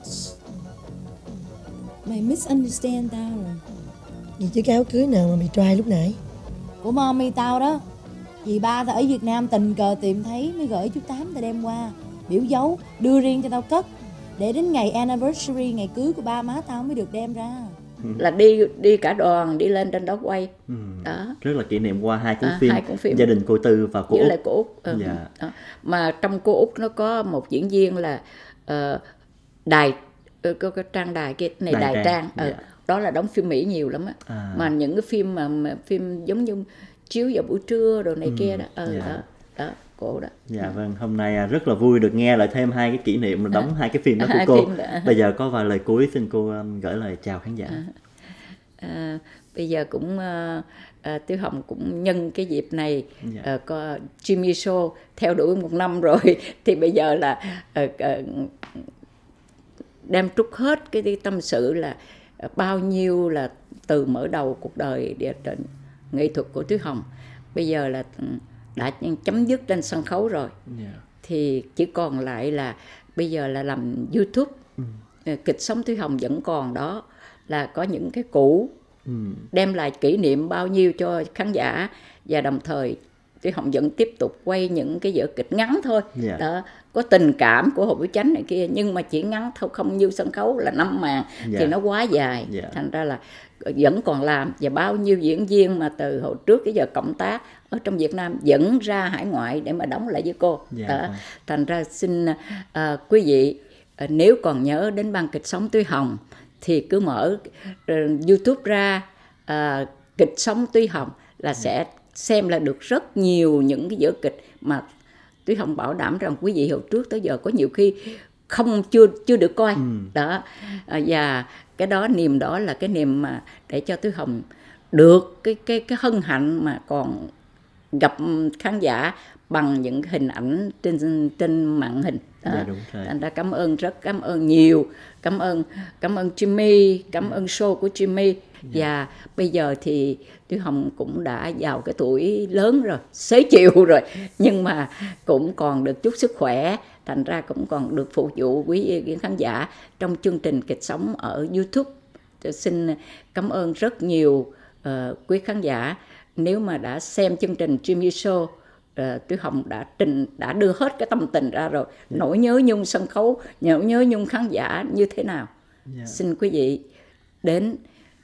Mày misunderstand tao rồi. Vậy chứ cái áo cưới nào mà mày try lúc nãy? Của mommy tao đó. Dì ba tao ở Việt Nam tình cờ tìm thấy mới gửi chú Tám tao đem qua. Biểu dấu, đưa riêng cho tao cất. Để đến ngày anniversary, ngày cưới của ba má tao mới được đem ra. Là đi đi cả đoàn đi lên trên đó quay. Ừ. Đó. Rất là kỷ niệm qua hai cuốn, à, phim, hai cuốn phim Gia đình cô Tư và cô với Út. lại cô Út. Ừ. Dạ. Đó. Mà trong cô Út nó có một diễn viên là uh, đài có cái trang đài kia này đài, đài trang. trang. Ừ. Dạ. Đó là đóng phim Mỹ nhiều lắm á. À. Mà những cái phim mà, mà phim giống như chiếu vào buổi trưa đồ này ừ. kia đó. Ừ, dạ. đó. Đó. Cổ đó. Dạ vâng, hôm nay rất là vui được nghe lại thêm hai cái kỷ niệm mà đóng à, hai cái phim đó của cô. Bây giờ có vài lời cuối xin cô um, gửi lời chào khán giả. À, à, bây giờ cũng uh, uh, Tiểu Hồng cũng nhân cái dịp này dạ. uh, có Jimmy Show theo đuổi một năm rồi thì bây giờ là uh, uh, đem trút hết cái, cái tâm sự là uh, bao nhiêu là từ mở đầu cuộc đời địa, nghệ thuật của Tiểu Hồng bây giờ là đã chấm dứt trên sân khấu rồi. Yeah. Thì chỉ còn lại là bây giờ là làm YouTube. Ừ. Kịch Sống Tiểu Hồng vẫn còn đó, là có những cái cũ ừ. đem lại kỷ niệm bao nhiêu cho khán giả, và đồng thời Tiểu Hồng vẫn tiếp tục quay những cái vở kịch ngắn thôi. Yeah. Đó, có tình cảm của Hồ Biểu Chánh này kia, nhưng mà chỉ ngắn thôi, không như sân khấu là năm màn. Yeah. Thì nó quá dài. Yeah. Thành ra là vẫn còn làm, và bao nhiêu diễn viên mà từ hồi trước cái giờ cộng tác ở trong Việt Nam dẫn ra hải ngoại để mà đóng lại với cô. Yeah. Đó. Thành ra xin uh, quý vị uh, nếu còn nhớ đến ban Kịch Sống Tuy Hồng thì cứ mở uh, YouTube ra uh, Kịch Sống Tuy Hồng là yeah. sẽ xem là được rất nhiều những cái vở kịch mà Tuy Hồng bảo đảm rằng quý vị hồi trước tới giờ có nhiều khi không chưa chưa được coi. Ừ. Đó. À, và cái đó niềm đó là cái niềm mà để cho Tuy Hồng được cái cái cái hân hạnh mà còn gặp khán giả bằng những hình ảnh trên trên màn hình. Đó. Dạ, đúng rồi. Anh đã cảm ơn, rất cảm ơn nhiều, cảm ơn cảm ơn Jimmy, cảm ơn show của Jimmy. Dạ. Và bây giờ thì Tuy Hồng cũng đã vào cái tuổi lớn rồi, xế chiều rồi, nhưng mà cũng còn được chút sức khỏe, thành ra cũng còn được phục vụ quý khán giả trong chương trình Kịch Sống ở YouTube. Tôi xin cảm ơn rất nhiều uh, quý khán giả. Nếu mà đã xem chương trình Jimmy Show, uh, Tuy Hồng đã trình đã đưa hết cái tâm tình ra rồi. Yeah. Nỗi nhớ nhung sân khấu, nỗi nhớ nhung khán giả như thế nào. Yeah. Xin quý vị đến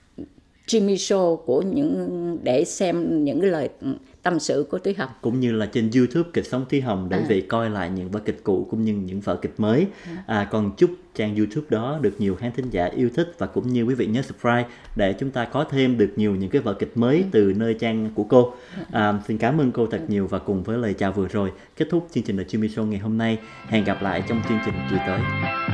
Jimmy Show của những để xem những cái lời tâm sự của Tuy Hồng, cũng như là trên YouTube Kịch Sống Tuy Hồng để à. vị coi lại những vở kịch cũ cũng như những vở kịch mới. À, còn chúc trang YouTube đó được nhiều khán thính giả yêu thích, và cũng như quý vị nhớ subscribe để chúng ta có thêm được nhiều những cái vở kịch mới từ nơi trang của cô. À, xin cảm ơn cô thật nhiều, và cùng với lời chào vừa rồi kết thúc chương trình The Jimmy Show ngày hôm nay. Hẹn gặp lại trong chương trình kỳ tới.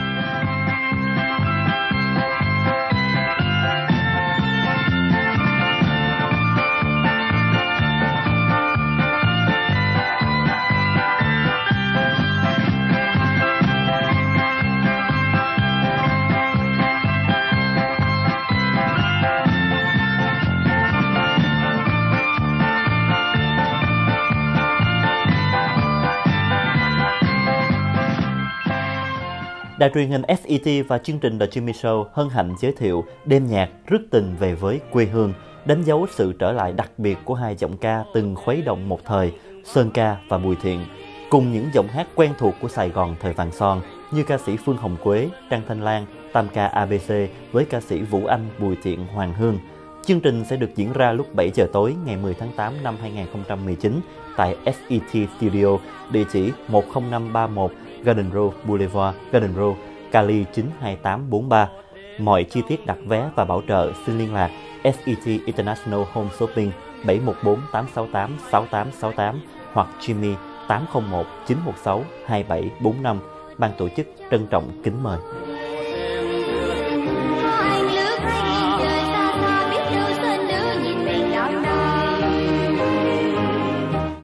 Đài truyền hình ép pê tê và chương trình The Jimmy Show hân hạnh giới thiệu đêm nhạc Rước Tình Về Với Quê Hương, đánh dấu sự trở lại đặc biệt của hai giọng ca từng khuấy động một thời, Sơn Ca và Bùi Thiện, cùng những giọng hát quen thuộc của Sài Gòn thời vàng son như ca sĩ Phương Hồng Quế, Trang Thanh Lan, tam ca a bê xê với ca sĩ Vũ Anh, Bùi Thiện, Hoàng Hương. Chương trình sẽ được diễn ra lúc bảy giờ tối ngày mười tháng tám năm hai nghìn không trăm mười chín tại ép pê tê Studio, địa chỉ một không năm ba một Garden Road Boulevard, Garden Road, Cali chín hai tám bốn ba. Mọi chi tiết đặt vé và bảo trợ xin liên lạc ét e tê International Home Shopping bảy một bốn tám sáu tám sáu tám sáu tám hoặc Jimmy tám không một chín một sáu hai bảy bốn năm. Ban tổ chức trân trọng kính mời.